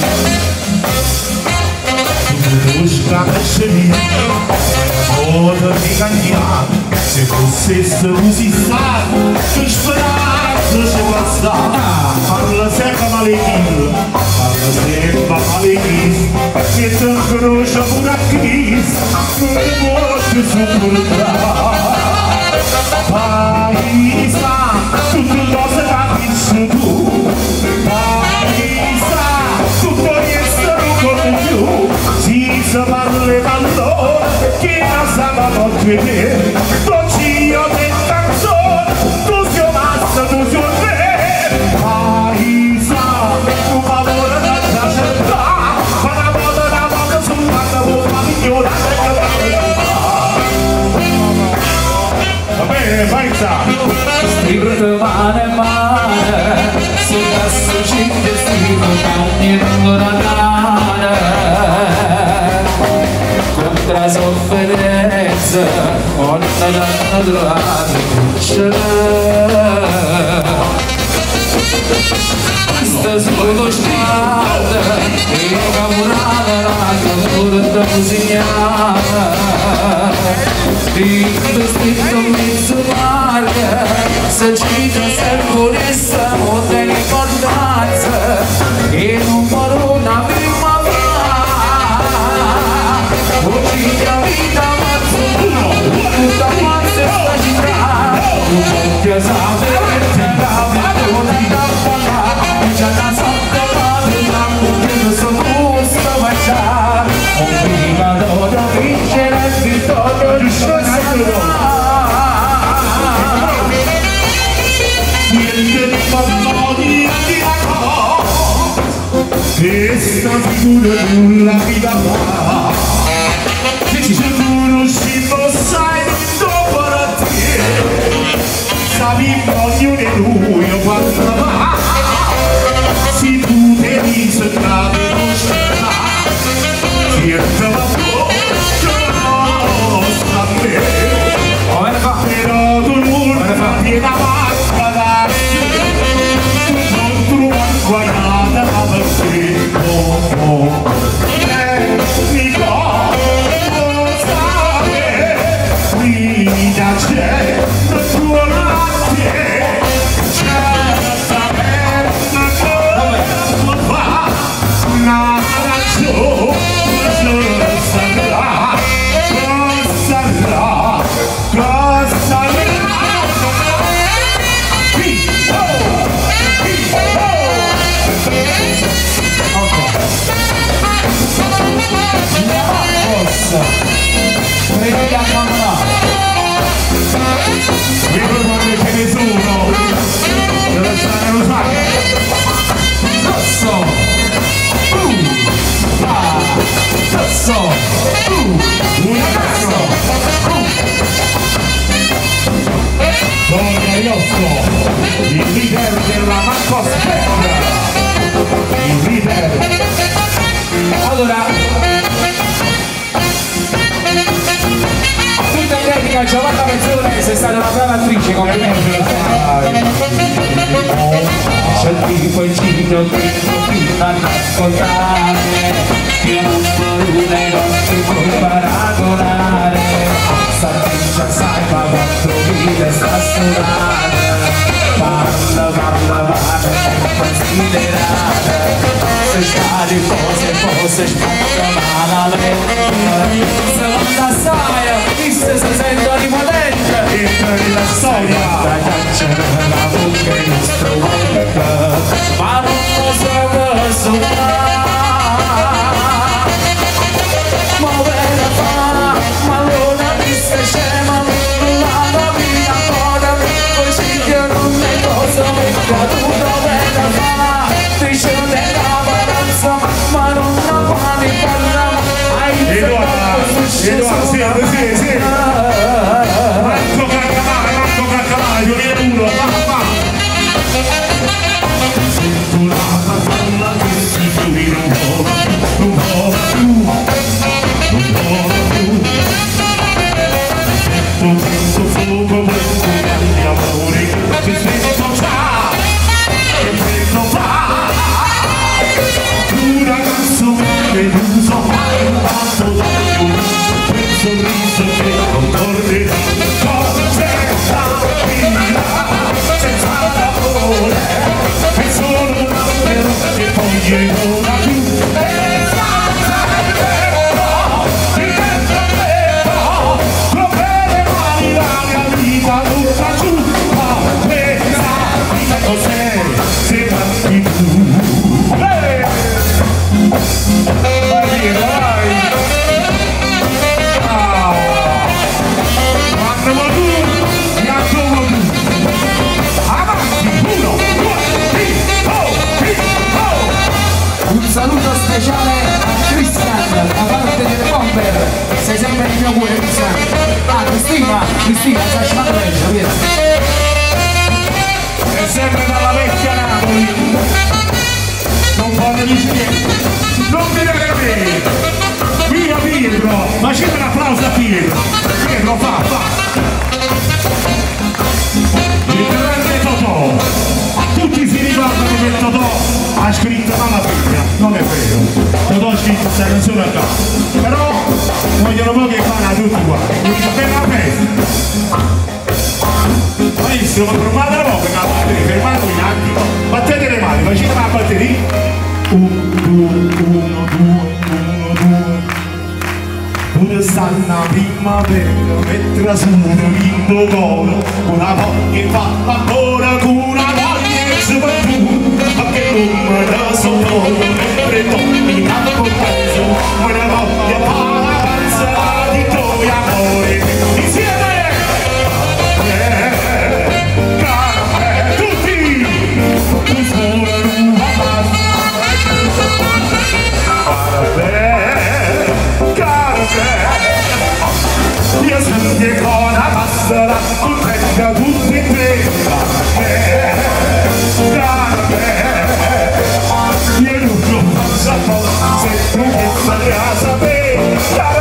busca scendere, modo di cambiare, se fosse così stato, che speranza ci basta, parla sempre maledì, parla sempre maledì, che ti incrocia pure a Cristo, non ti vuoi sopportare. Paisa, tutto cose capisci tu, Paisa, tutto essere come più, si sa parleva allora, che non sapeva vedere, non ci ho detto canzone, tu sei massa, tu sei re, Paisa, tu valore da città, ma una volta una volta su quanta volta migliore va bene, Paisa! Stritto male male, sul tasto ci vestito cammino da cane, contra la sofferenza, ogni danno durante questo scudo scialda, e camurata la camurata musignata, Ritto stretto mezzo larga, saggita servolessa, molte ricordanze, e non farò una prima fa. Oggi la vita mazzo, tutta quanta sta città, non ti esame per te la vita da fare, già da sotto la vita, sono gusto mangiare, un prima d'ora vincere il vittorio di questa figura nulla mi dà fa, se tu non si lo sai dopo la te, sapi ognuno di lui quando va, se tu devi cercare non c'è, cerca Il leader della Marco Spectra, il leader. Allora, tutta l'etica Giovanna Mezzone, sei stata una brava attrice, complimenti. C'è il tipo il cito che tutti fanno ascoltare, io non vorrei non ti puoi paragonare, Sartincia sai ma quanto vive sta sudata, parla, parla, parla, è considerata, se sta di cose, cose, spacca male, se non la sai, viste se sento di potente, entra nella storia, la caccia nella bocca e lo strumento, ma non lo so cosa fare, muovere fa, ma non ha visto scema, non la vita ancora, così che non è cosa, mi è caduto bene fa, dice della balanza, ma non ha quale parla, hai Edoardo, Edoardo, sì, sì, sì. Marco Caccavale, Marco Caccavale, duemilauno, va, va. Sento la palla che si chiude un po', un po' più, un po' più. Sento questo fuoco, questo grande amore, che sento già, che sento fa. Un ragazzo che non so mai fatto da più, quel sorriso che non tornerà, cose da vita, senza l'amore, è solo un albero che poi non ha più, e senza il vero, il vento è vero, con le mani la mia vita tutta giù, ma questa vita cos'è, se manchi tu. Vai, vai! Ah! Quando tu, mi attuo tu! Avanti! Uno, due, tre, oh, tre, oh! un saluto speciale a Cristian da parte delle Bomber, sei sempre il mio cuore Cristian. Ah, Cristina, Cristina, faccio una bella, via. È sempre dalla vecchia Napoli! Non voglio dire niente! Non mi deve vedere! Via Pietro! Facete un applauso a Pietro! Pietro, fa, fa! Il grande Totò! Tutti si ricordano che Totò ha scritto Mamma Piglia, non è vero! Totò ha scritto questa canzone a caso! Però vogliono poi che fanno tutti quanti! Per la festa! Maestro, ma provate la bocca, una batteria, fermatevi un attimo, battete le mani, facete la batteria. Uno, due, uno, due, uno, due. Pure stanno a primavera, mentre sono vinto coro, una voglia che fa ancora con una voglia che si fa più, ma che non me la sopporto, mentre torni in campo preso, una voglia fa la panza di tuoi amori, insieme! Io sono che con la passera, tu tenga tutti in te, io non posso fare, se tu che stai a sapere,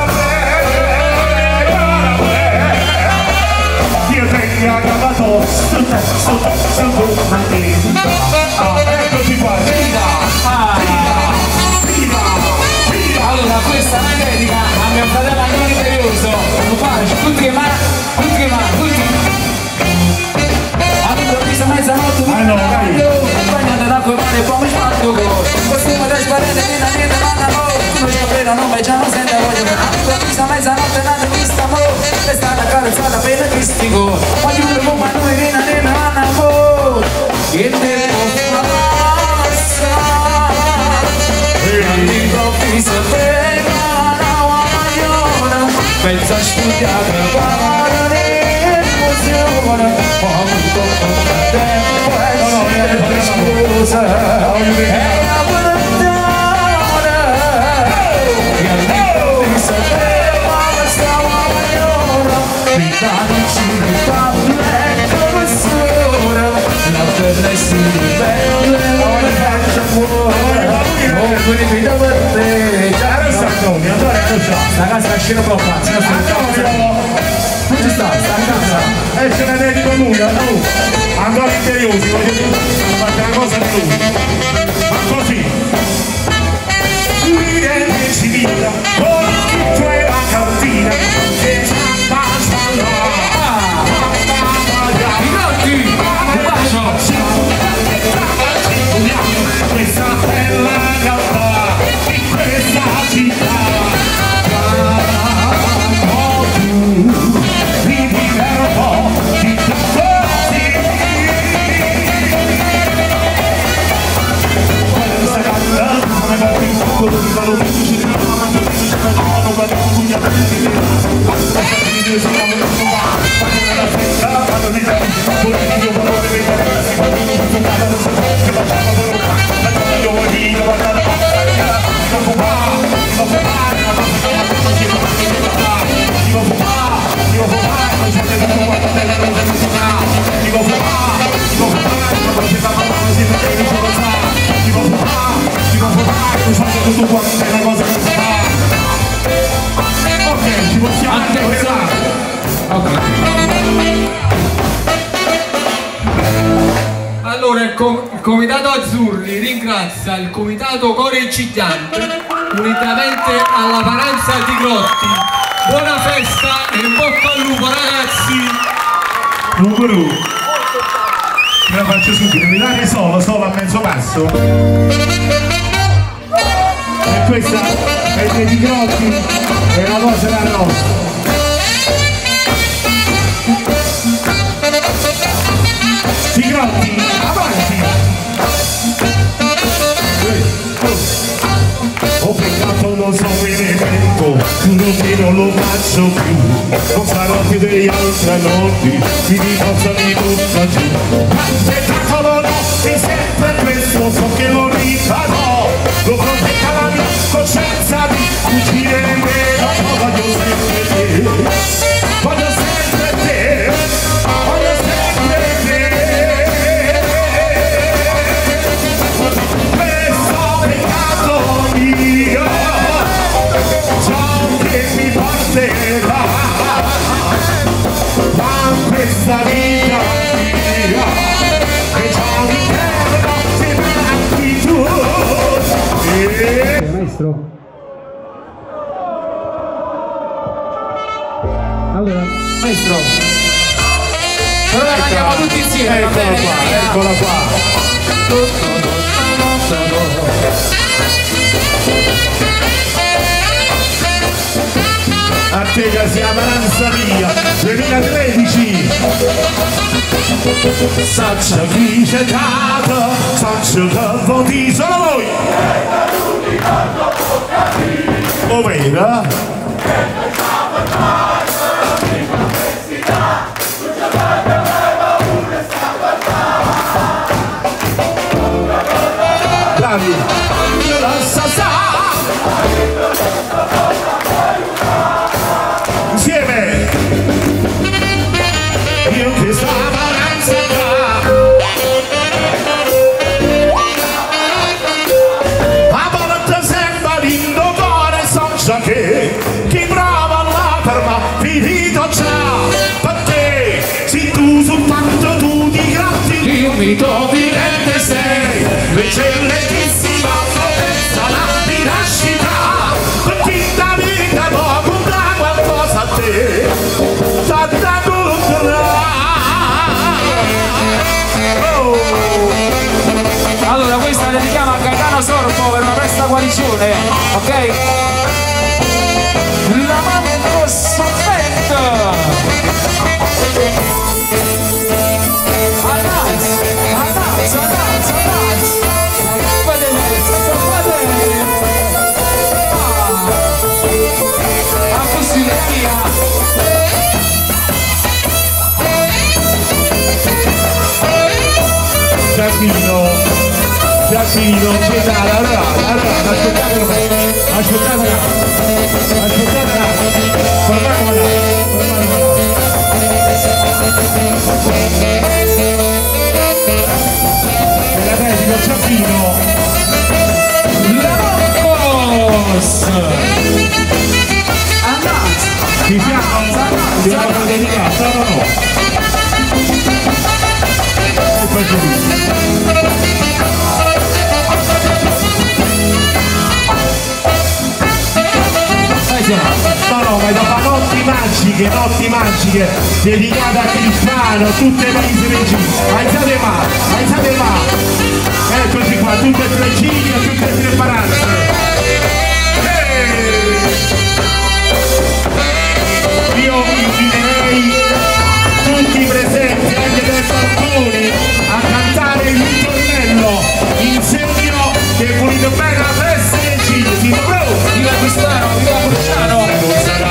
io tenga cavato, sto testo, sto domani, eccoci qua, viva, viva, viva, Allora, questa è una dedica a mio fratello Andrea Imperioso, lo faccio, tutti che mano, tutti che mano, tutti. All'improvviso mezzanotte, allora, accompagnata da quel mare, come spazio, così mi dai sparare nella mia go. Why you the woman who ain't in a nana go? In the massa. All'improvviso vengono a Iona. Pensa a studiare, guardare l'emozione. Ho avuto poco tempo e scusa. E la volontà. E all'improvviso vengono stavo a Iona. Non ci rifà come sono. La bella si ribelle, non le faccia fuori. Oh, quelli che da per te. Sta casa scena un po' pazza. Non ci sta, sta casa. E ce ne dedico a lui, a lui. Andò imperiosi, voglio dire, fate una cosa di lui. Ma così. Lui viene ci vita, con tutto è la cartina, che c'è passa là. Questa è la realtà di questa città. Oh, tu vivi per un po' di così. Questa galla come va più piccolo di valore di città. Non va più pugna per il video. Questa è il video si chiama il suo bar. Quando nella festa, quando mi dà un video valore dei ragazzi, quando mi dà un valore che facciamo per un po'. Io voglio dire, guarda la macchina, non può fare, non può fare, non può fare, non può fare, non può fare, non c'è che tu guarda te, non c'è che tu fare, non può fare, non può fare, non c'è che tu guarda te, non c'è che tu fare, non può fare, non può fare, non c'è che tu guarda te, una cosa che tu fare. Ok, ci possiamo anche fermare. Ok. Allora il, com il Comitato Azzurri ringrazia il Comitato Cori Cigliante unitamente alla Paranza di Grotti. Buona festa e in bocca al lupo ragazzi! Numero uno. Me la faccio subito, mi date solo, solo a mezzo passo. E questa è dei di Grotti e la cosa è la nostra. Di Grotti, avanti! Ho peccato, non so benevento, non non lo faccio più, non sarò più degli altri notti, mi riposami tutta giù. Ma spettacolo no, è sempre questo, so che lo rifarò, lo protetta la mia coscienza di fuggire nemmeno, voglio sempre te, voglio sempre te, voglio sempre te. Questo peccato mio, ciò che mi porterà, ma questa vita mia, che già mi perdo, se tu. E... Maestro? Allora, maestro, allora andiamo tutti insieme, va bene? Eccola qua, eccola qua. A te che si Paranza via duemilatredici. Saccia chi c'è dato, saccia che voti solo voi. Ovvero bravi, la sa insieme io che sta Paranza a volte sembra lindo cuore, so che chi prova la ferma finito già, perché se tu soltanto tu ti gratti io mi trovi rende sei eccellentissima potenza la rinascita, perché da vita può comprare qualcosa a te, tanta cultura. Oh. Allora questa la dedichiamo a Gaetano Sorbo per una presta guarigione, ok? La mamma soffetta! ciappino, aspettate, allora, allora, aspettate un attimo, aspettate un attimo, aspettate un attimo, fermatevi un attimo, fermatevi un attimo. E la dedica ciappino. Ci siamo? Siamo dedicati? No, no, no. E poi no, no, ma dopo notti magiche, notti magiche, dedicate a Crispano, tutte le isole G. Alzate mano, alzate mano. Eccoci qua, tutte e tre giri e tutte e tre paranze. Io inviterei tutti i presenti, anche dai balconi, a cantare il ritornello in segno che volete bene la festa del Cigno. Viva Crispano, viva Cruciano! Non sarà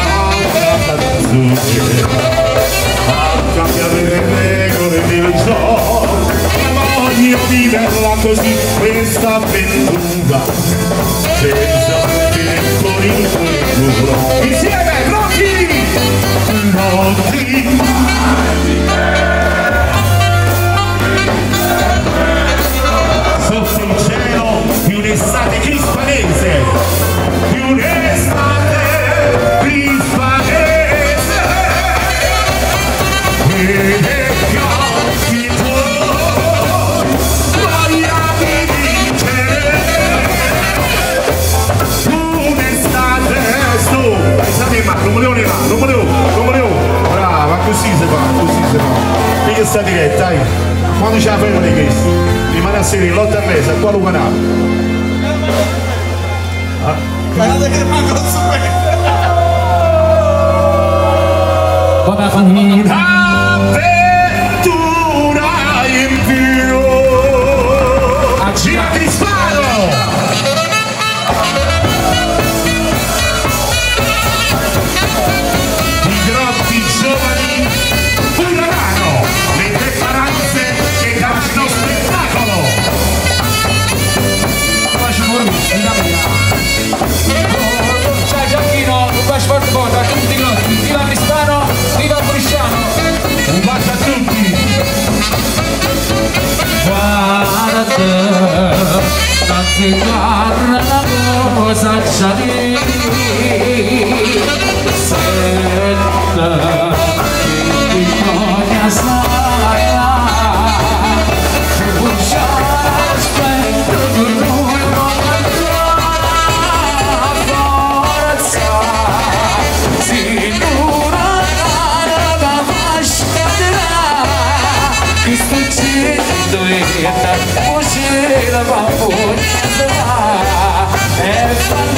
a cambiare le regole del gioco, ma voglio viverla così questa avventura, senza tempo in futuro. Insieme, pronti! Notti! Sotto il cielo di un'estate crispanese, di un'estate crispanese, e che occhi tuoi voglia di vincere, un'estate sto, pensate ma non volevo ne va, non volevo, non volevo, brava, così si fa, così si fa, e che sta diretta, dai, quando ce la fai con i questo, rimane a serie, l'otto e mezza, qua lo canale. Guardate che manco non so bene. Buona famiglia. Avventura in più. Gira Crispano. I grotti giovani urlano le tre paranze che danno spettacolo. Ciao Giacchino, un bacio forte forte a tutti i grotti. Viva Crispano, viva Bresciano. Un bacio a tutti. Guarda, tanti guarda la cosa c'ha di senta che bisogna stare se bucciare spento per noi non andrà forza sicura la fascia che sto dicendo è voce la bambona e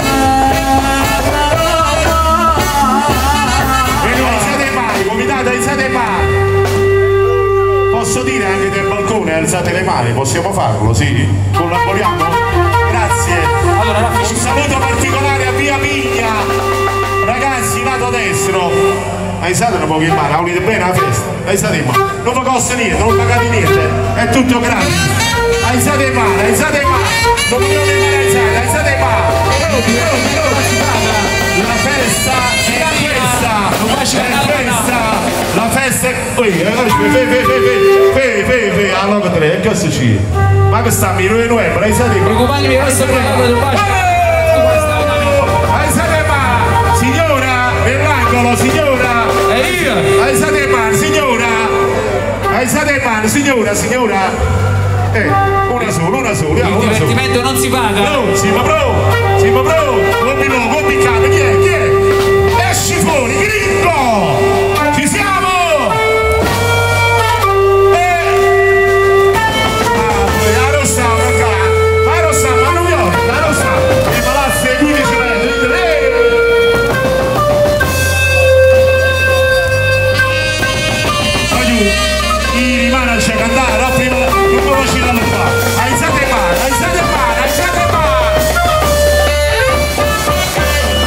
Alzate le mani, comitate, alzate le mani. Posso dire anche del balcone, alzate le mani, possiamo farlo, sì. Collaboriamo? Grazie. allora la Un saluto particolare a Via Pigna. Ragazzi, lato destro. Alzate un po' in mano, volete bene la festa? Alzate in mano. Non vi costa niente, non pagate niente. È tutto gratis. Alzate in mano, alzate in mano. Non vi dovete mai alzare, alzate in mano. La festa è questa, è questa, la festa è qui, allora tre, che cosa c'è? Ma che sta a minuto novembre, alzate ma, compagni mi resta parlando del bacio alzate ma, signora, nell'angolo, signora, e io alzate ma, signora, alzate ma, signora, signora, eh, una sola, una sola, il una sola. divertimento non si paga No, si ma bro, si ma bro, non mi no, non mi cambia, chi è, chi è? Esci fuori, gringo! Ci siamo! Eh! Ah, la rossa, la rossa, ma non viola, la rossa, i palazzi e quindici metri, eh! Aiuto, i rimane a cantare, la prima, non conosci la lupa, alzate mano, alzate mano, alzate mano!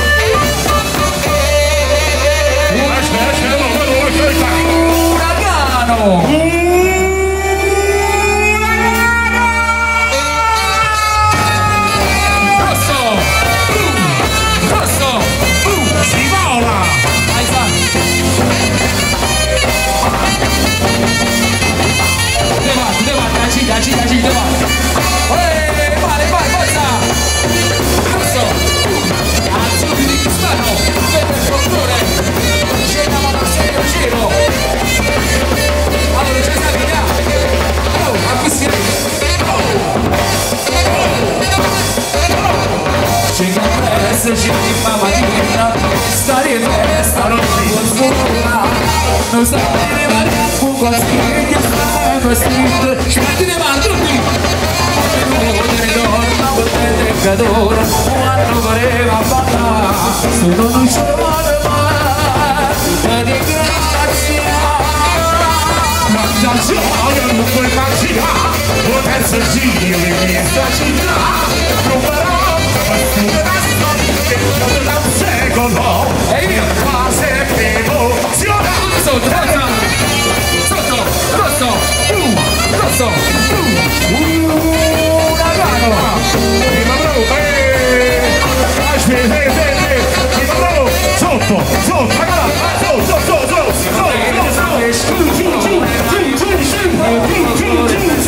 se ci fa mattina, stare in festa, non può sforare. Non sta bene ma ne ha fuoco a schigli, sta vestito, ci metti le mani tutti. Non ritorna, potete cadere, quando voleva ballare, se non ci vuole mai, di grazia. Ma già gioia non puoi immaginare, potersi giro in questa città, proverò a studiare che da un secolo e io quasi emozionato. Sotto, sotto, rosso, blu, rosso, blu, una mano, prima bravo, aspetta, prima bravo, sotto, sotto, sotto, sotto, sotto, sotto, giù, giù, giù, giù, giù, giù, giù, giù,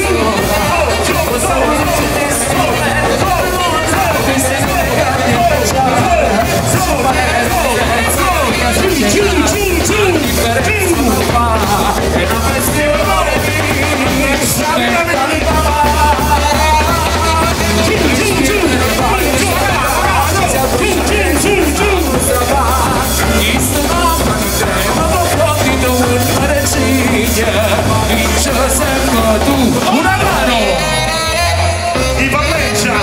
una mano i Valencia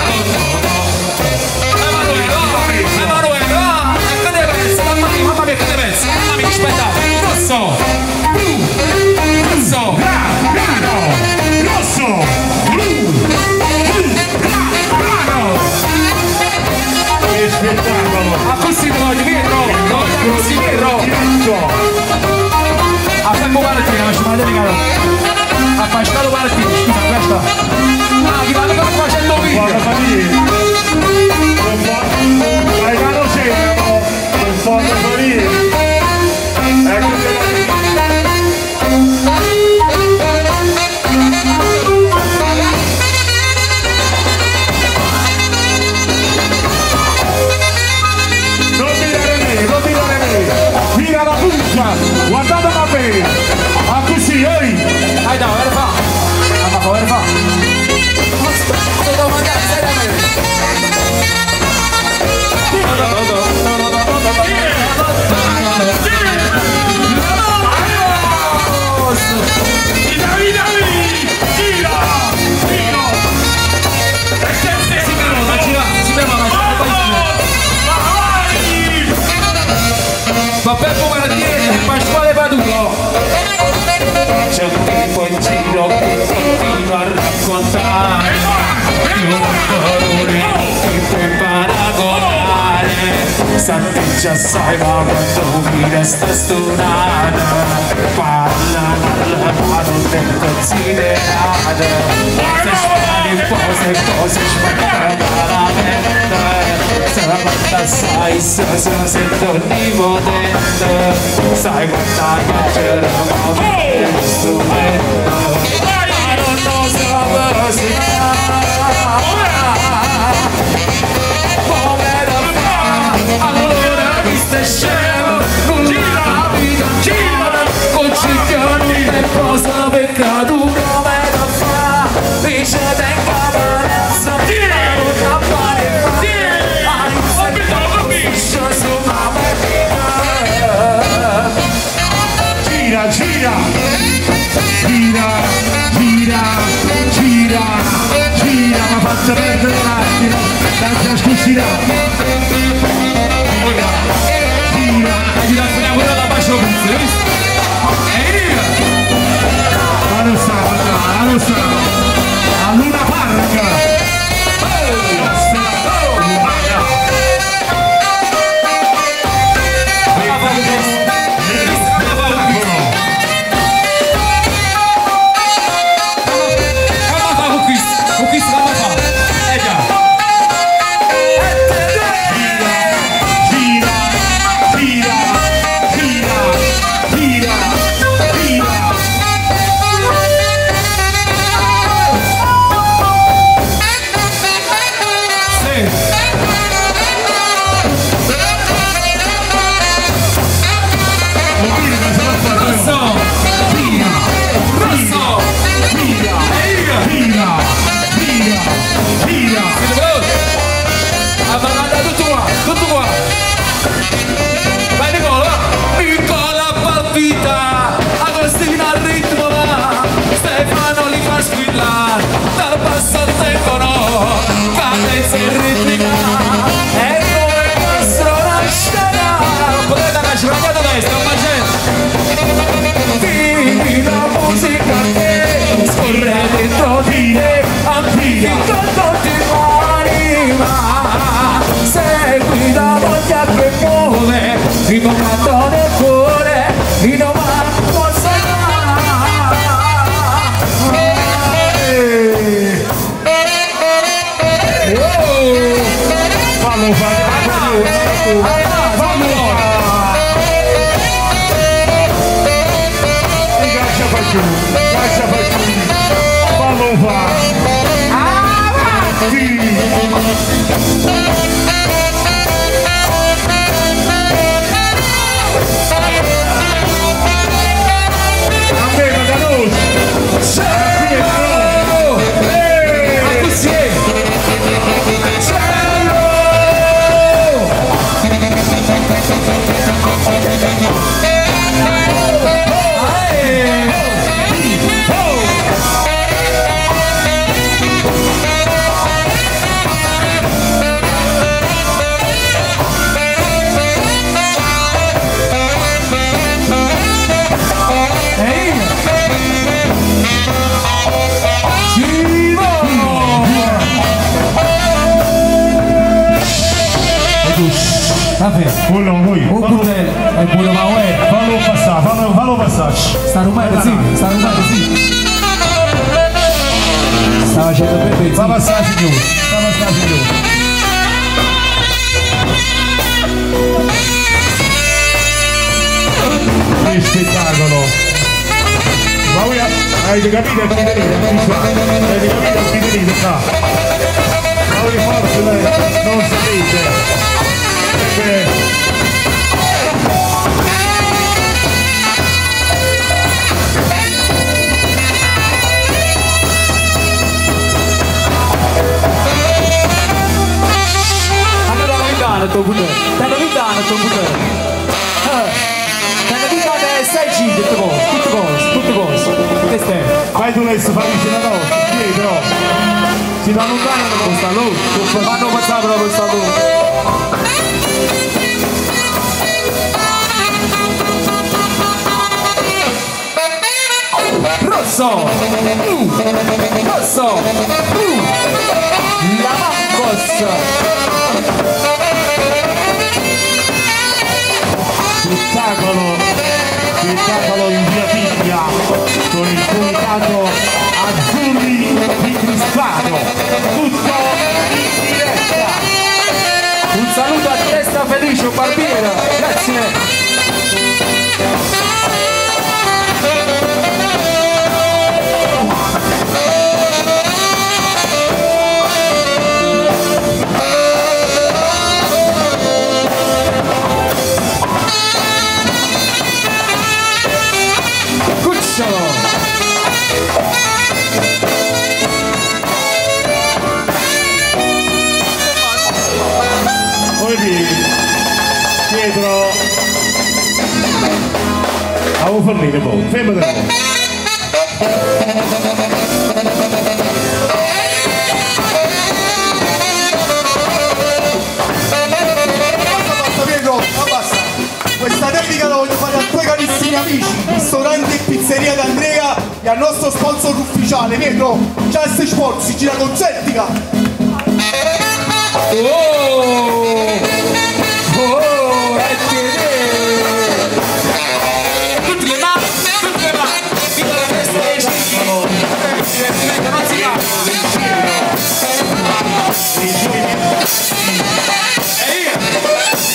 Emanuele, va, che deve essere, mamma mia, mamma mia, che deve essere, mamma mia, aspettate, rosso, blu, rosso, grano, rosso, blu, blu, grano, che spettacolo, a così voglio, dietro, voglio così dietro, a tempo Valentina, ci manda di caro. Affasciato Martini, scusa, questa. Ah, chi va a facendo video. Guarda famiglia. Hai caro sempre, non fondo famiglia. Ecco non mirare me, non mirare me. Mira la punta, guardate a me. Ah così, ehi. Hai da, guarda fa. Guarda fa, guarda fa. Sto da mangiare, stai da me. Peppo Martieri, Pasquale Paduno. C'è un tipo in giro che continua a raccontare un colore che puoi paragonare. Santi già sai ma quando mi resta stonata, parla alla mano del considerato. Se spari un po' se cose sbagliate la mente, se la fatta sai se sento onnipotente, sai quanta piacerebbe nello strumento, ma non lo so come da fare, allora mi stai scemo, non la vita gira, con cinque anni e cosa peccato, come da fare, dice tengo paranza, non la fare, gira, gira, gira, gira, gira, gira, mi ha fatto perdere un attimo, tanta scusina. Gira, hai girato una guerra da bacio puzza, hai visto? E via! Ma non sa, ma non sa, a Luna Park! Con questo come fa? Eh già! fa. Avanti! Quello voi. Un budello. È pure ma uè. Fallo passare, fallo, fallo passare. Sta rumando, sì, sta rumando, sì. Sta facendo bene. Fa passare signore, fa passare signore. Che spettacolo. Ma voi avete capito il finito? Avete capito il finito qua? Ma voi forse non sapete. Perché tuo potere, tengo vita tuo potere. Tengo vita da sei G, tutte cose, tutte cose, tutte cose. Che stai? vai tu adesso fammi una cosa, sì però. Si va lontano con sta luce, Fanno passare proprio sta luce. Rosso! Uh, rosso! Uh, la Mancos! Spettacolo, spettacolo in via Piglia con il comitato Azzurri di Cristano, tutto in diretta. Un saluto a Testa Felice, un barbiere, grazie. Dietro avevo fallito poi, fermate un po'. Basta Pietro, abbassa. Questa tecnica la voglio fare a tuoi carissimi amici, ristorante e pizzeria d'Andrea e al nostro sponsor ufficiale, Pietro, Just Sport, si gira con Zettica. Oh! Oh! Tutte le mani, tutte le mani, fino alla testa dei cigli, non si va. E io?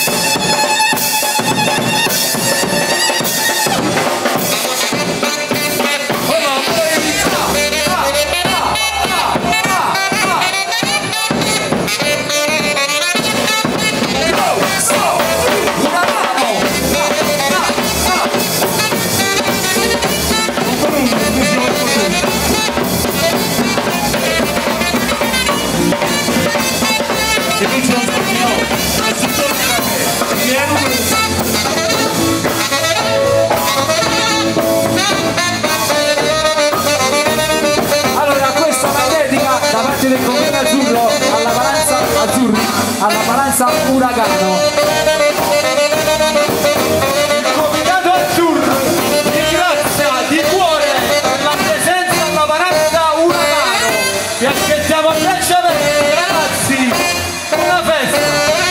Del comune azzurro alla Paranza Azzurri, alla Paranza Uragano. Il comitato azzurro ringrazia di cuore per la presenza alla Paranza Uragano. Vi aspettiamo a bracciamento, ragazzi, una festa.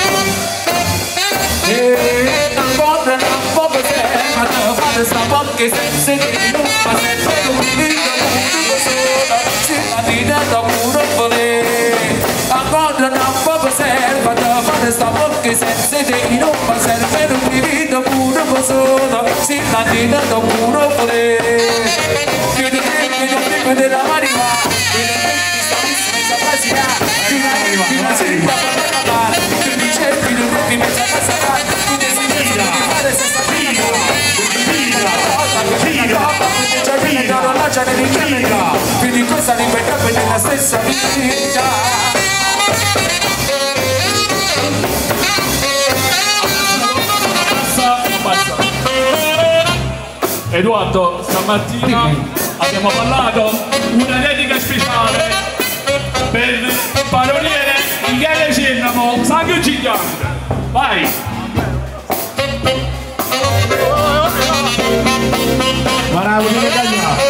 E non vorrei non poco tempo, ma fate sta bocca senza di non fa sempre un video sola, si la vita da puro ancora non può serve da fare sta bocca senza di non fa serve un vita puro sola, si la vita da puro volere chiudi chiudi chiudi la marijuana. quindi questa libertà per la stessa vita. Edoardo, stamattina abbiamo parlato una dedica speciale per il paroliere Michele Cennamo, Sangue Gigante. Vai! Bravo, di Italia.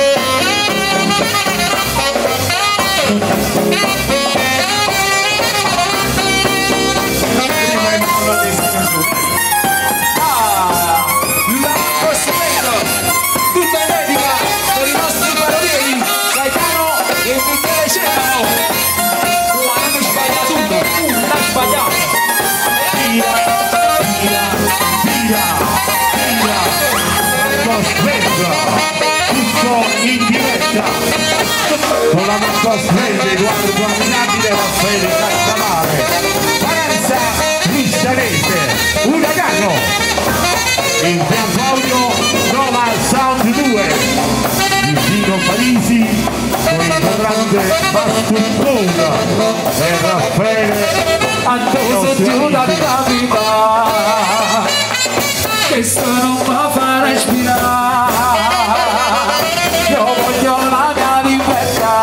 In diretta con la nostra splendida Edoardo Aminabile, Raffaele Castavale, Parenza Liscianese, Uragano, il tempo audio Nova Sound due, il Pino Parisi con il grande Masturbona e Raffaele Addosso giù da vita, questo non mi fa respirare. Io voglio la mia libertà,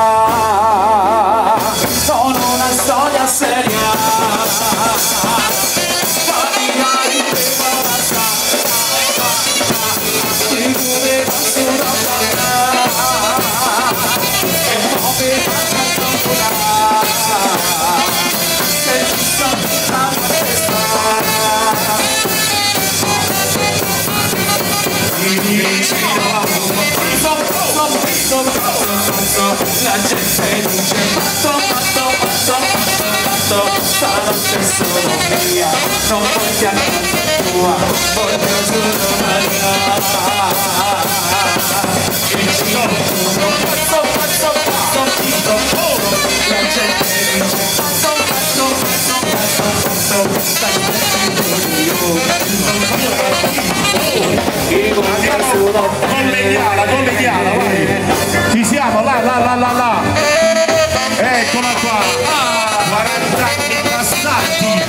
sono una storia seria. Fammi la libertà, ti muove sulla strada e muove la tua se ci sono la testa. La gente dice matto, matto, matto, matto, stanotte sono mia, non voglio a casa tua, voglio solo Maria. Il cibo puro, pazzo, pazzo, pazzo, pizzo puro. La gente dice matto, matto, matto, matto, matto, stai colleghiala, colleghiala, vai! Ci siamo, là, là, là, là, là! Eccola qua! quaranta anni passati!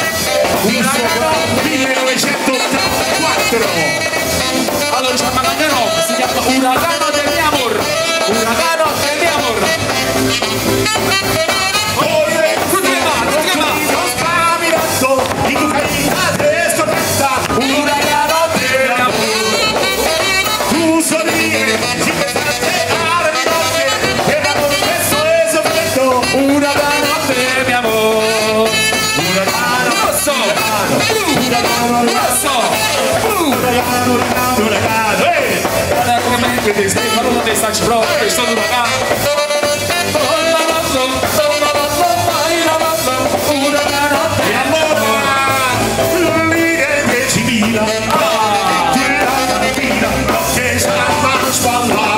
millenovecentottantaquattro! Allora c'è una grande roba, si chiama Uragano del mio amor. Uragano del mio amor. Tutti che va, tutti che va. Di cocaina e scoperta! Uragano del mio amor. Tu sorridi, ci puoi stare di notte, per l'amore spesso e sofferto! Uragano del mio amor. Uragano, Rosso, uragano, rosso, uragano, uragano, uragano, ehi! guarda come me che ti stai parlando di stacci proprio, che sono uragano. E allora, l'idea che ci vila, tirata di vila, che sarà una spalla,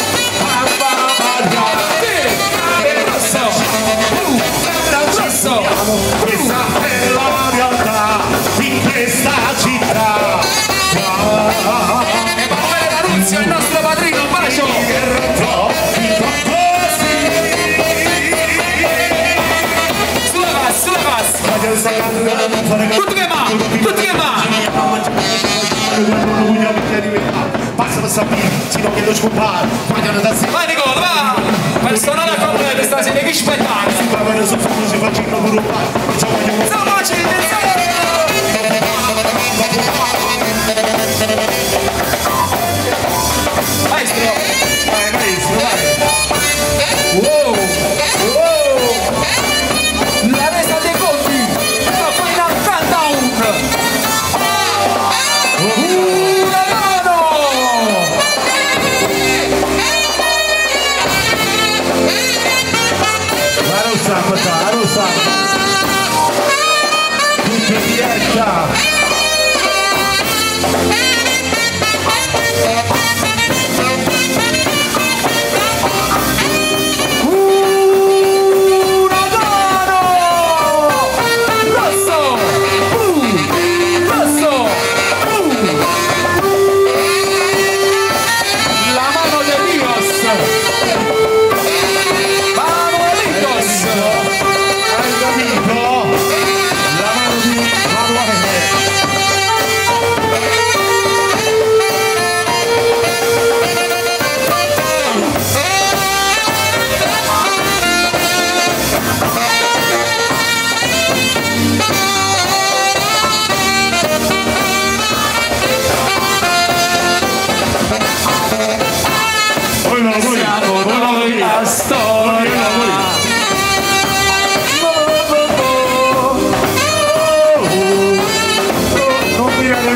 questa è la realtà in questa città. Emanuele D'Aruzio, il nostro padrino, un bacio! Sulla vas, sulla vas! Tutti che va, tutti che va! Passa per sapere, si non chiedo scompare, vogliono da sé. Vai Nicola, va! Personale completo stasera, che spettacolo! Si va bene su fondo, si faccio un pure un po', ciao voglio. Insomma, ci maestro! Vai maestro, vai! Wow! Wow! La resa dei conti! La final countdown! Uragano! Ma lo sa, ma sa, lo sa! Tutto il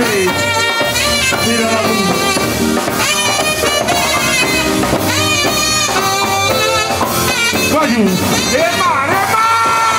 Ehi, tira la luna. Qua giù, e mare, e mare!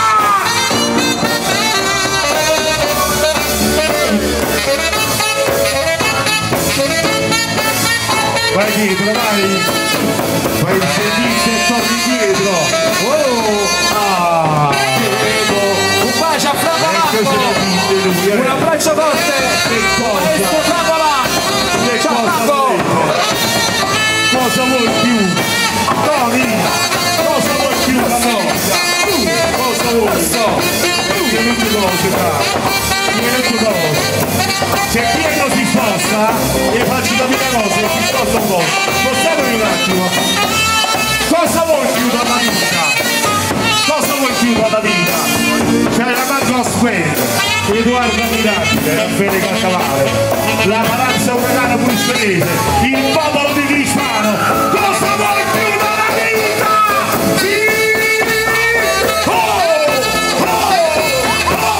Vai dietro, vai! Vai in servizio e torni dietro! Oh! Ah! Un bacio a Franco Marco! Un abbraccio forte! Maestro Franco Marco! Ciao Franco! Cosa vuoi più? Tony! Cosa vuoi più da noi? Cosa vuoi? Tieni tu cose, bravo! Tieni tu cose! Se Pietro si sposta, e faccio capire una cosa, si sposta un po'. Spostatevi un attimo. Cosa vuoi più dalla vita? Cosa vuoi più dalla vita? C'è la mano a spendere, Edoardo Mirabile, Raffaele Caccavale, la Palazza Uragana Pulsperese, il popolo di Cristiano. Cosa vuoi più dalla vita? Sì! Oh! Oh! Oh!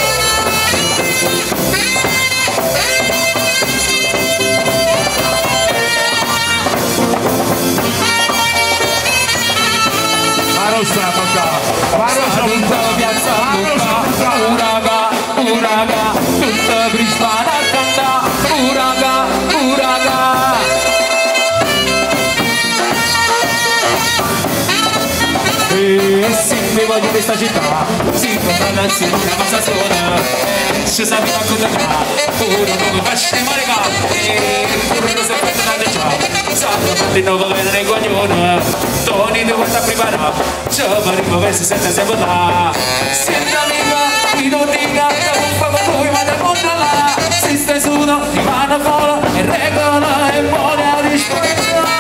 Ma non sta qua, ma non sta tutta piazza tutta, uraga, uraga, tutta Brisbane a cantare, uraga, uraga. E sì, mi voglio questa città, sì, con la città, ma sa suona, ci sapeva cosa fa, ora non faccio mai e pure non sapete nada ciao, sapete di nuovo vedere il coglione, Tony devo stare preparato, ci arrivo verso senza sempre là, siete amica, mi non dica, non fa con lui ma da mondo là, si stai su uno, ti vanno fuori, e regola e buone a risposta.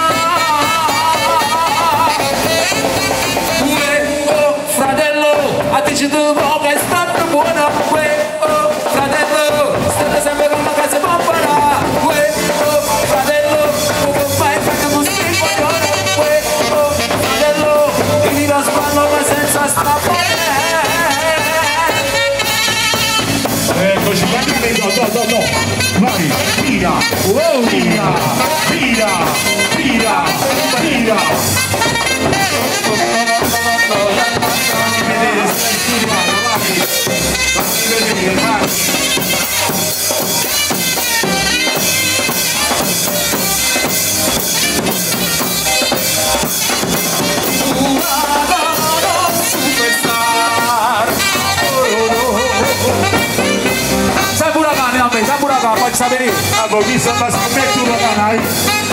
A te ci devo che è stato buono, oh fratello, state sempre con una casa popola, oh fratello, come fai perché non stai buono, oh fratello, vieni da spallo ma senza strappare. Eccoci, vai, no, no, no, no, vai, tira, oh, tira, tira, tira, tira. Vedete, stai studiando, vai, fammi vedere, vai. Sai Uragana, vabbè, sai Uragana, poi sapere. Ah, ma chi sta a scommettere Uragana, eh?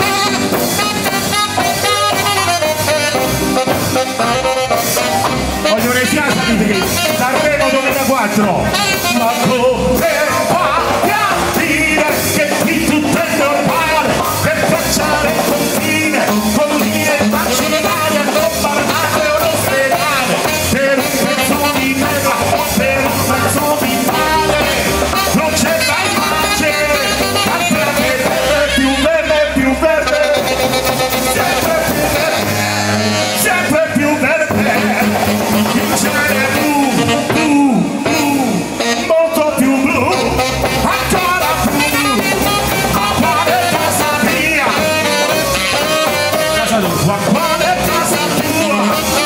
Voglio le piazze di Sanremo duemilaquattro. Ma come fai a dire che qui tutto è normale? Per facciare il confine con linee nazionali a non parlare ospedale per un pezzo di terra, per un pezzo di mare non c'è da immaginare, altra che verde, più verde, più verde, sempre più verde, sempre più verde. Il cielo è blu, blu, blu, molto più blu, ancora più blu, ma quale casa mia? Casa tua, ma quale casa tua?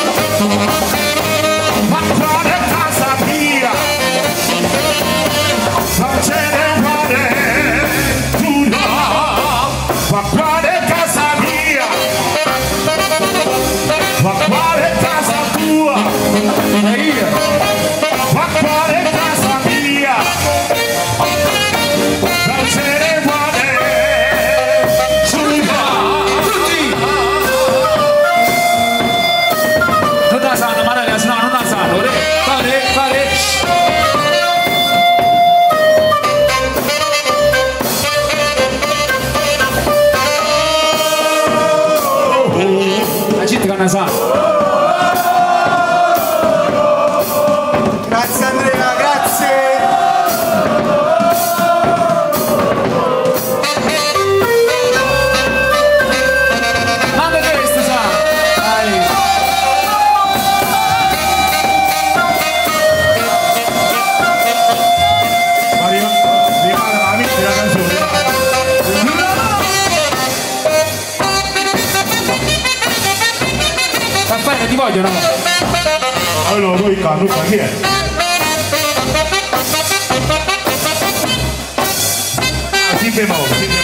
Ma quale casa mia? Non ce ne vuole tu no, ma quale casa mia? Ma quale casa tua? Ma quale casa mia? Non ce ne vuole giuda tutti. Non la sanno, ma ragazzi, no, non la sanno, fare, fare. La gente che non la sa. Grazie Andrea, grazie. Manda questo, sa. Dai. Ma rimane la vita della canzone. vogliono. Allora, noi qua, noi qua, chi è? Ah, si bemolle, si bemolle.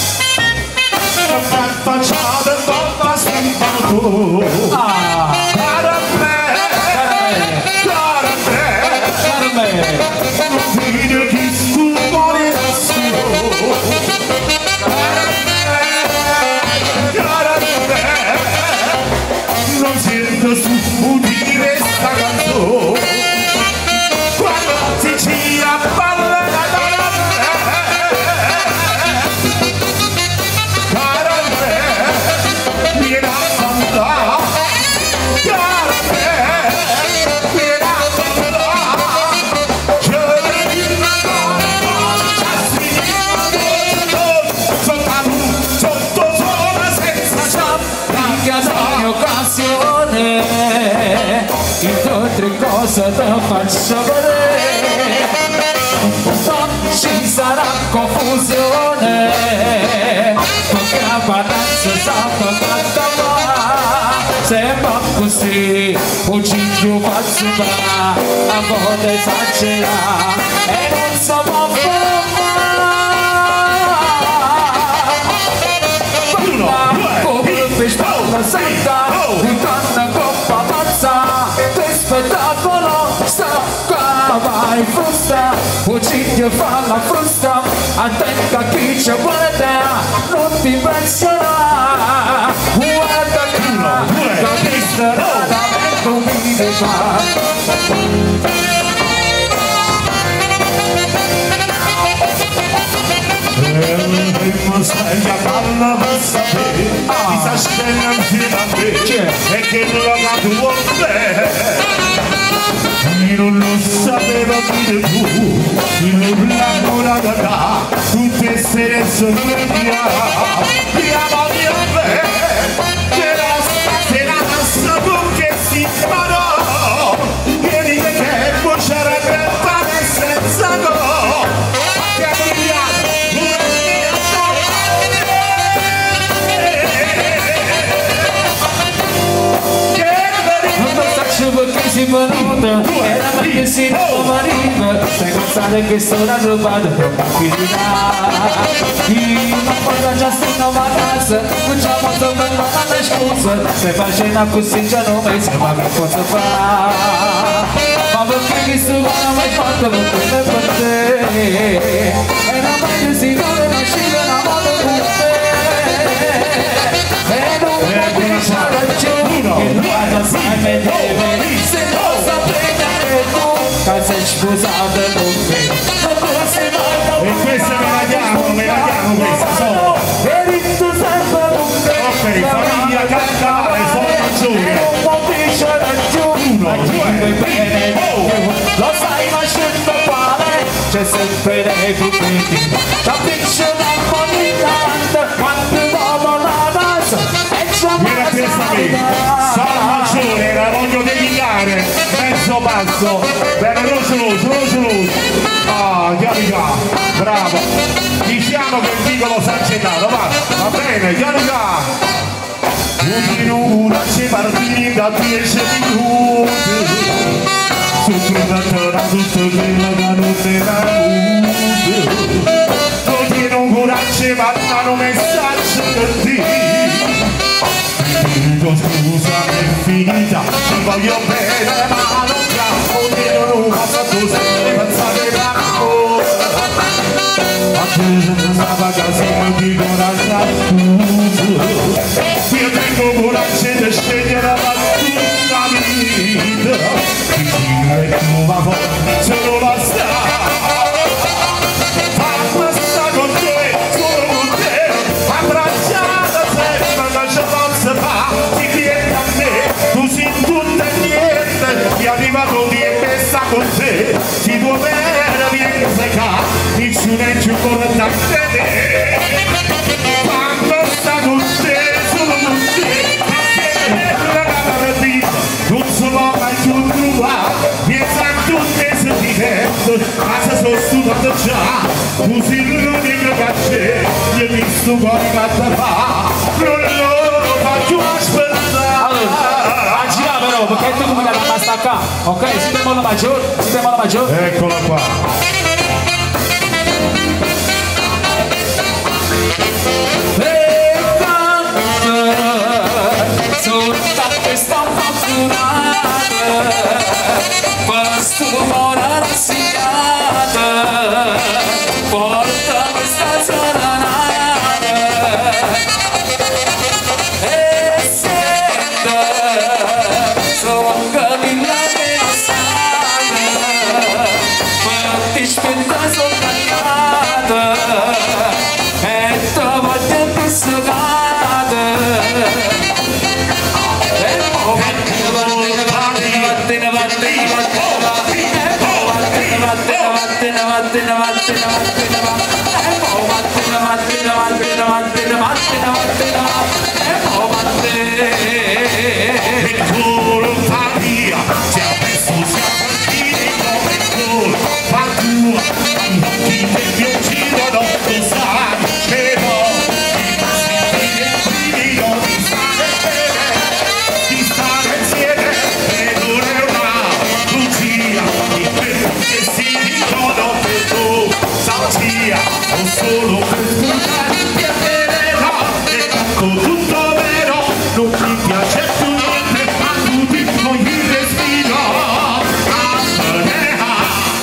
Facciate bomba stampato. Ah, Caramelle, caramelle, caramelle. non vedo chi scuole da solo. Caramelle, caramelle, non sento su udire sta canzone. Quando si gira balla la in altre cose te faccio vedere, non ci sarà confusione, perché la badanza salta fatta qua, sembra così, un ciclo faccio va, a volte esagera e non so può fare, spalla santa, un canna coppa pazza, che spettacolo, sta qua vai frusta, uccidi e fa la frusta, attenta chi ci guarda, non ti impressiona, guarda che la vista raramente mi fa. Ma sai che parla per sapere chi sta scena insieme a te e che non la tua bene. Io non lo sapevo dire tu, io non l'amorata da tutte essere solo mia mia voglia bene, che la stasera non so che si farò, vieni che cuocere per fare senza no. Perché si venuta, era perché si non arriva, sai pensare che sto da rubata per la finita. Io non posso già stare in casa, non c'è molto per non alla scusa, se facendo così già non mi sembra che posso fare. Ma perché che sto non mai fatto per te per te, e non voglio si vuole nascere una moto con te, e non può lasciare giù, che guarda sai me deve. Casa sposata con me e questa me la diamo, me la diamo questa solo ok, famiglia cantare, sono maggiore uno, due, tre, oh lo sai ma scendo male c'è sempre nei pupiti capisci una bonitante quando uomo la danza e c'è mira questa qui, sono maggiore, la voglio dedicare mezzo passo bene, rosso rosso, rosso rosso ah, Chiarica, bravo diciamo che il piccolo s'ha accettato, va, va bene, Chiarica un minuto ci partì da dieci minuti sotto la terra tutto quello che non era avuto tutti non coraggio mandano messaggio per dire dico scusa è finita ti voglio bene ma non campo che non ho fatto sempre pensare l'amore a te non stava a casa non dico un'altra scusa io tengo coraggio di scegliere la battuta vita ti dico e tu ma solo basta fammi sta con te solo con te abbracciata sempre che ci posso fare ti viene a me tu sei tutto e niente ti è arrivato di e sta con te ti tuo bene viene secca nessuno è più importante te quando sta con te solo con te non so mai più trovare piensa tutte se ti vedo ma se sono studiato già tu sei l'unico che c'è io mi sto fuori fatta fa non lo faccio aspettare allora, a girare Ok, si bemolla maggiore, si bemolla maggiore. Eccola qua. E canta, sono state fortunate, questo cuore rassegnato, porta questa serenata. E sente, sono capilla che non sale, ma ti spenta sono tagliata, e te voglio pescata. E poi vattene, vattene, vattene, vattene, vattene, vattene, vattene, vattene, vattene, vattene, vattene, e poi vattene, vattene, vattene, vattene, vattene, vattene, e poi vattene. Il cuore fa via, si è messo siamo partiti come il cuore fa tua, gli occhi che mi uccidono, tu sai, però i passi che brivido di stare bene, di stare insieme, e non è una bugia, di quello che si dicono per tu, salsia, non solo per spuntare il piacere, no, è tanto tutto vero, non mi piace più niente, ma tutti non gli respiro, apnea.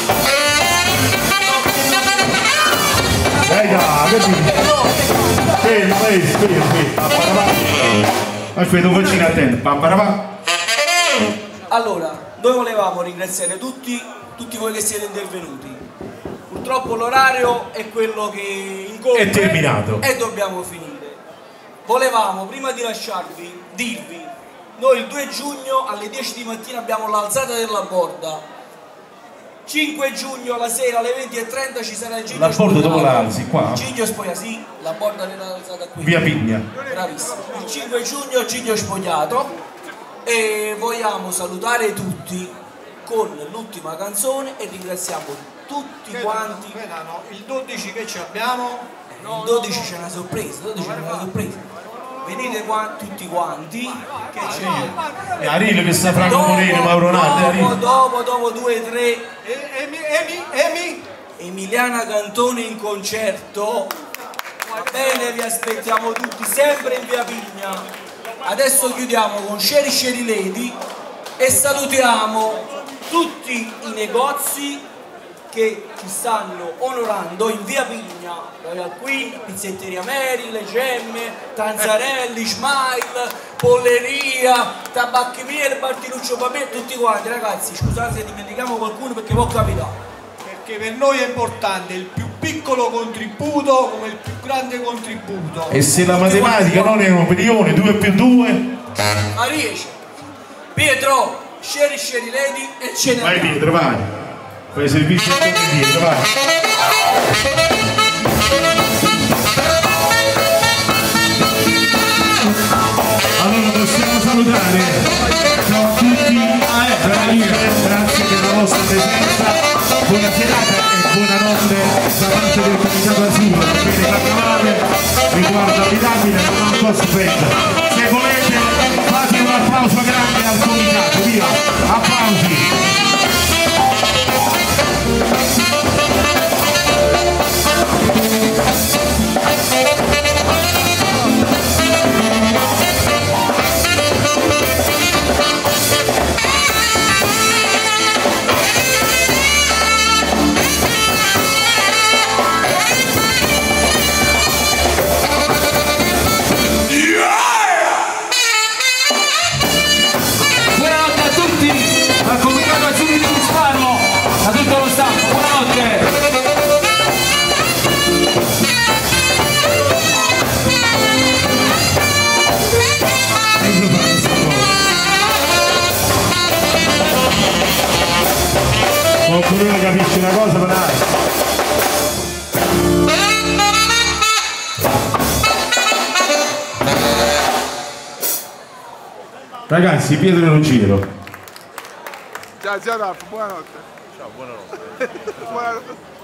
Raga, che dici? Fermi, fermi, fermi, aspetta un pochino attento, papparapà. Allora, noi volevamo ringraziare tutti, tutti voi che siete intervenuti. Purtroppo l'orario è quello che incombe È terminato. e dobbiamo finire. Volevamo, prima di lasciarvi, dirvi, noi il due giugno alle dieci di mattina abbiamo l'alzata della borda. cinque giugno alla sera alle venti e trenta ci sarà il Gigno La borda Spogliato. dove la alzi? Qua? Gigno Spogliato, sì, la borda viene alzata qui. Via Pigna. Bravissimo. Il cinque giugno Gigno Spogliato e vogliamo salutare tutti con l'ultima canzone e ringraziamo tutti quanti. Il dodici che ci abbiamo? Il dodici c'è una sorpresa, il dodici c'è una sorpresa. Venite qua tutti quanti che c'è. E Arile che sta Franco Moreno, Mauro Nante, dopo, dopo, dopo due tre Emi, Emi, Emi. Emiliana Cantone in concerto. Va bene, vi aspettiamo tutti sempre in via Pigna. Adesso chiudiamo con Sherry Sherry Lady e salutiamo tutti i negozi che ci stanno onorando in via Pigna, Royal Queen, Pizzetteria Mary, Le Gemme, Tanzarelli, Smile, Polleria, Tabacchi Miele, Bartinuccio Papè, tutti quanti ragazzi, scusate se dimentichiamo qualcuno perché può capitare. Perché per noi è importante il più piccolo contributo come il più grande contributo. E se la matematica non è un'opinione, due più due? Ma riesce. Pietro, Sherry Sherry Lady e ce ne Vai andiamo. Pietro, vai. Fai servizio a tutti Pietro, vai. Allora possiamo salutare ciao a tutti, grazie per la vostra presenza, buona serata e buonanotte da parte del Comitato Azzurro, bene carnevale, riguardo affidabile, non ho ancora aspetta. Se volete fate un applauso grande al Comitato, via, applausi. Buonanotte a tutti, al Comitato Azzurro di Pisano, a tutto lo staff, buonanotte. Qualcuno capisce una cosa, ma dai. Ragazzi, Pietro non giro. Ciao, ciao Ralf, buonanotte. Ciao, buonanotte. Buonanotte.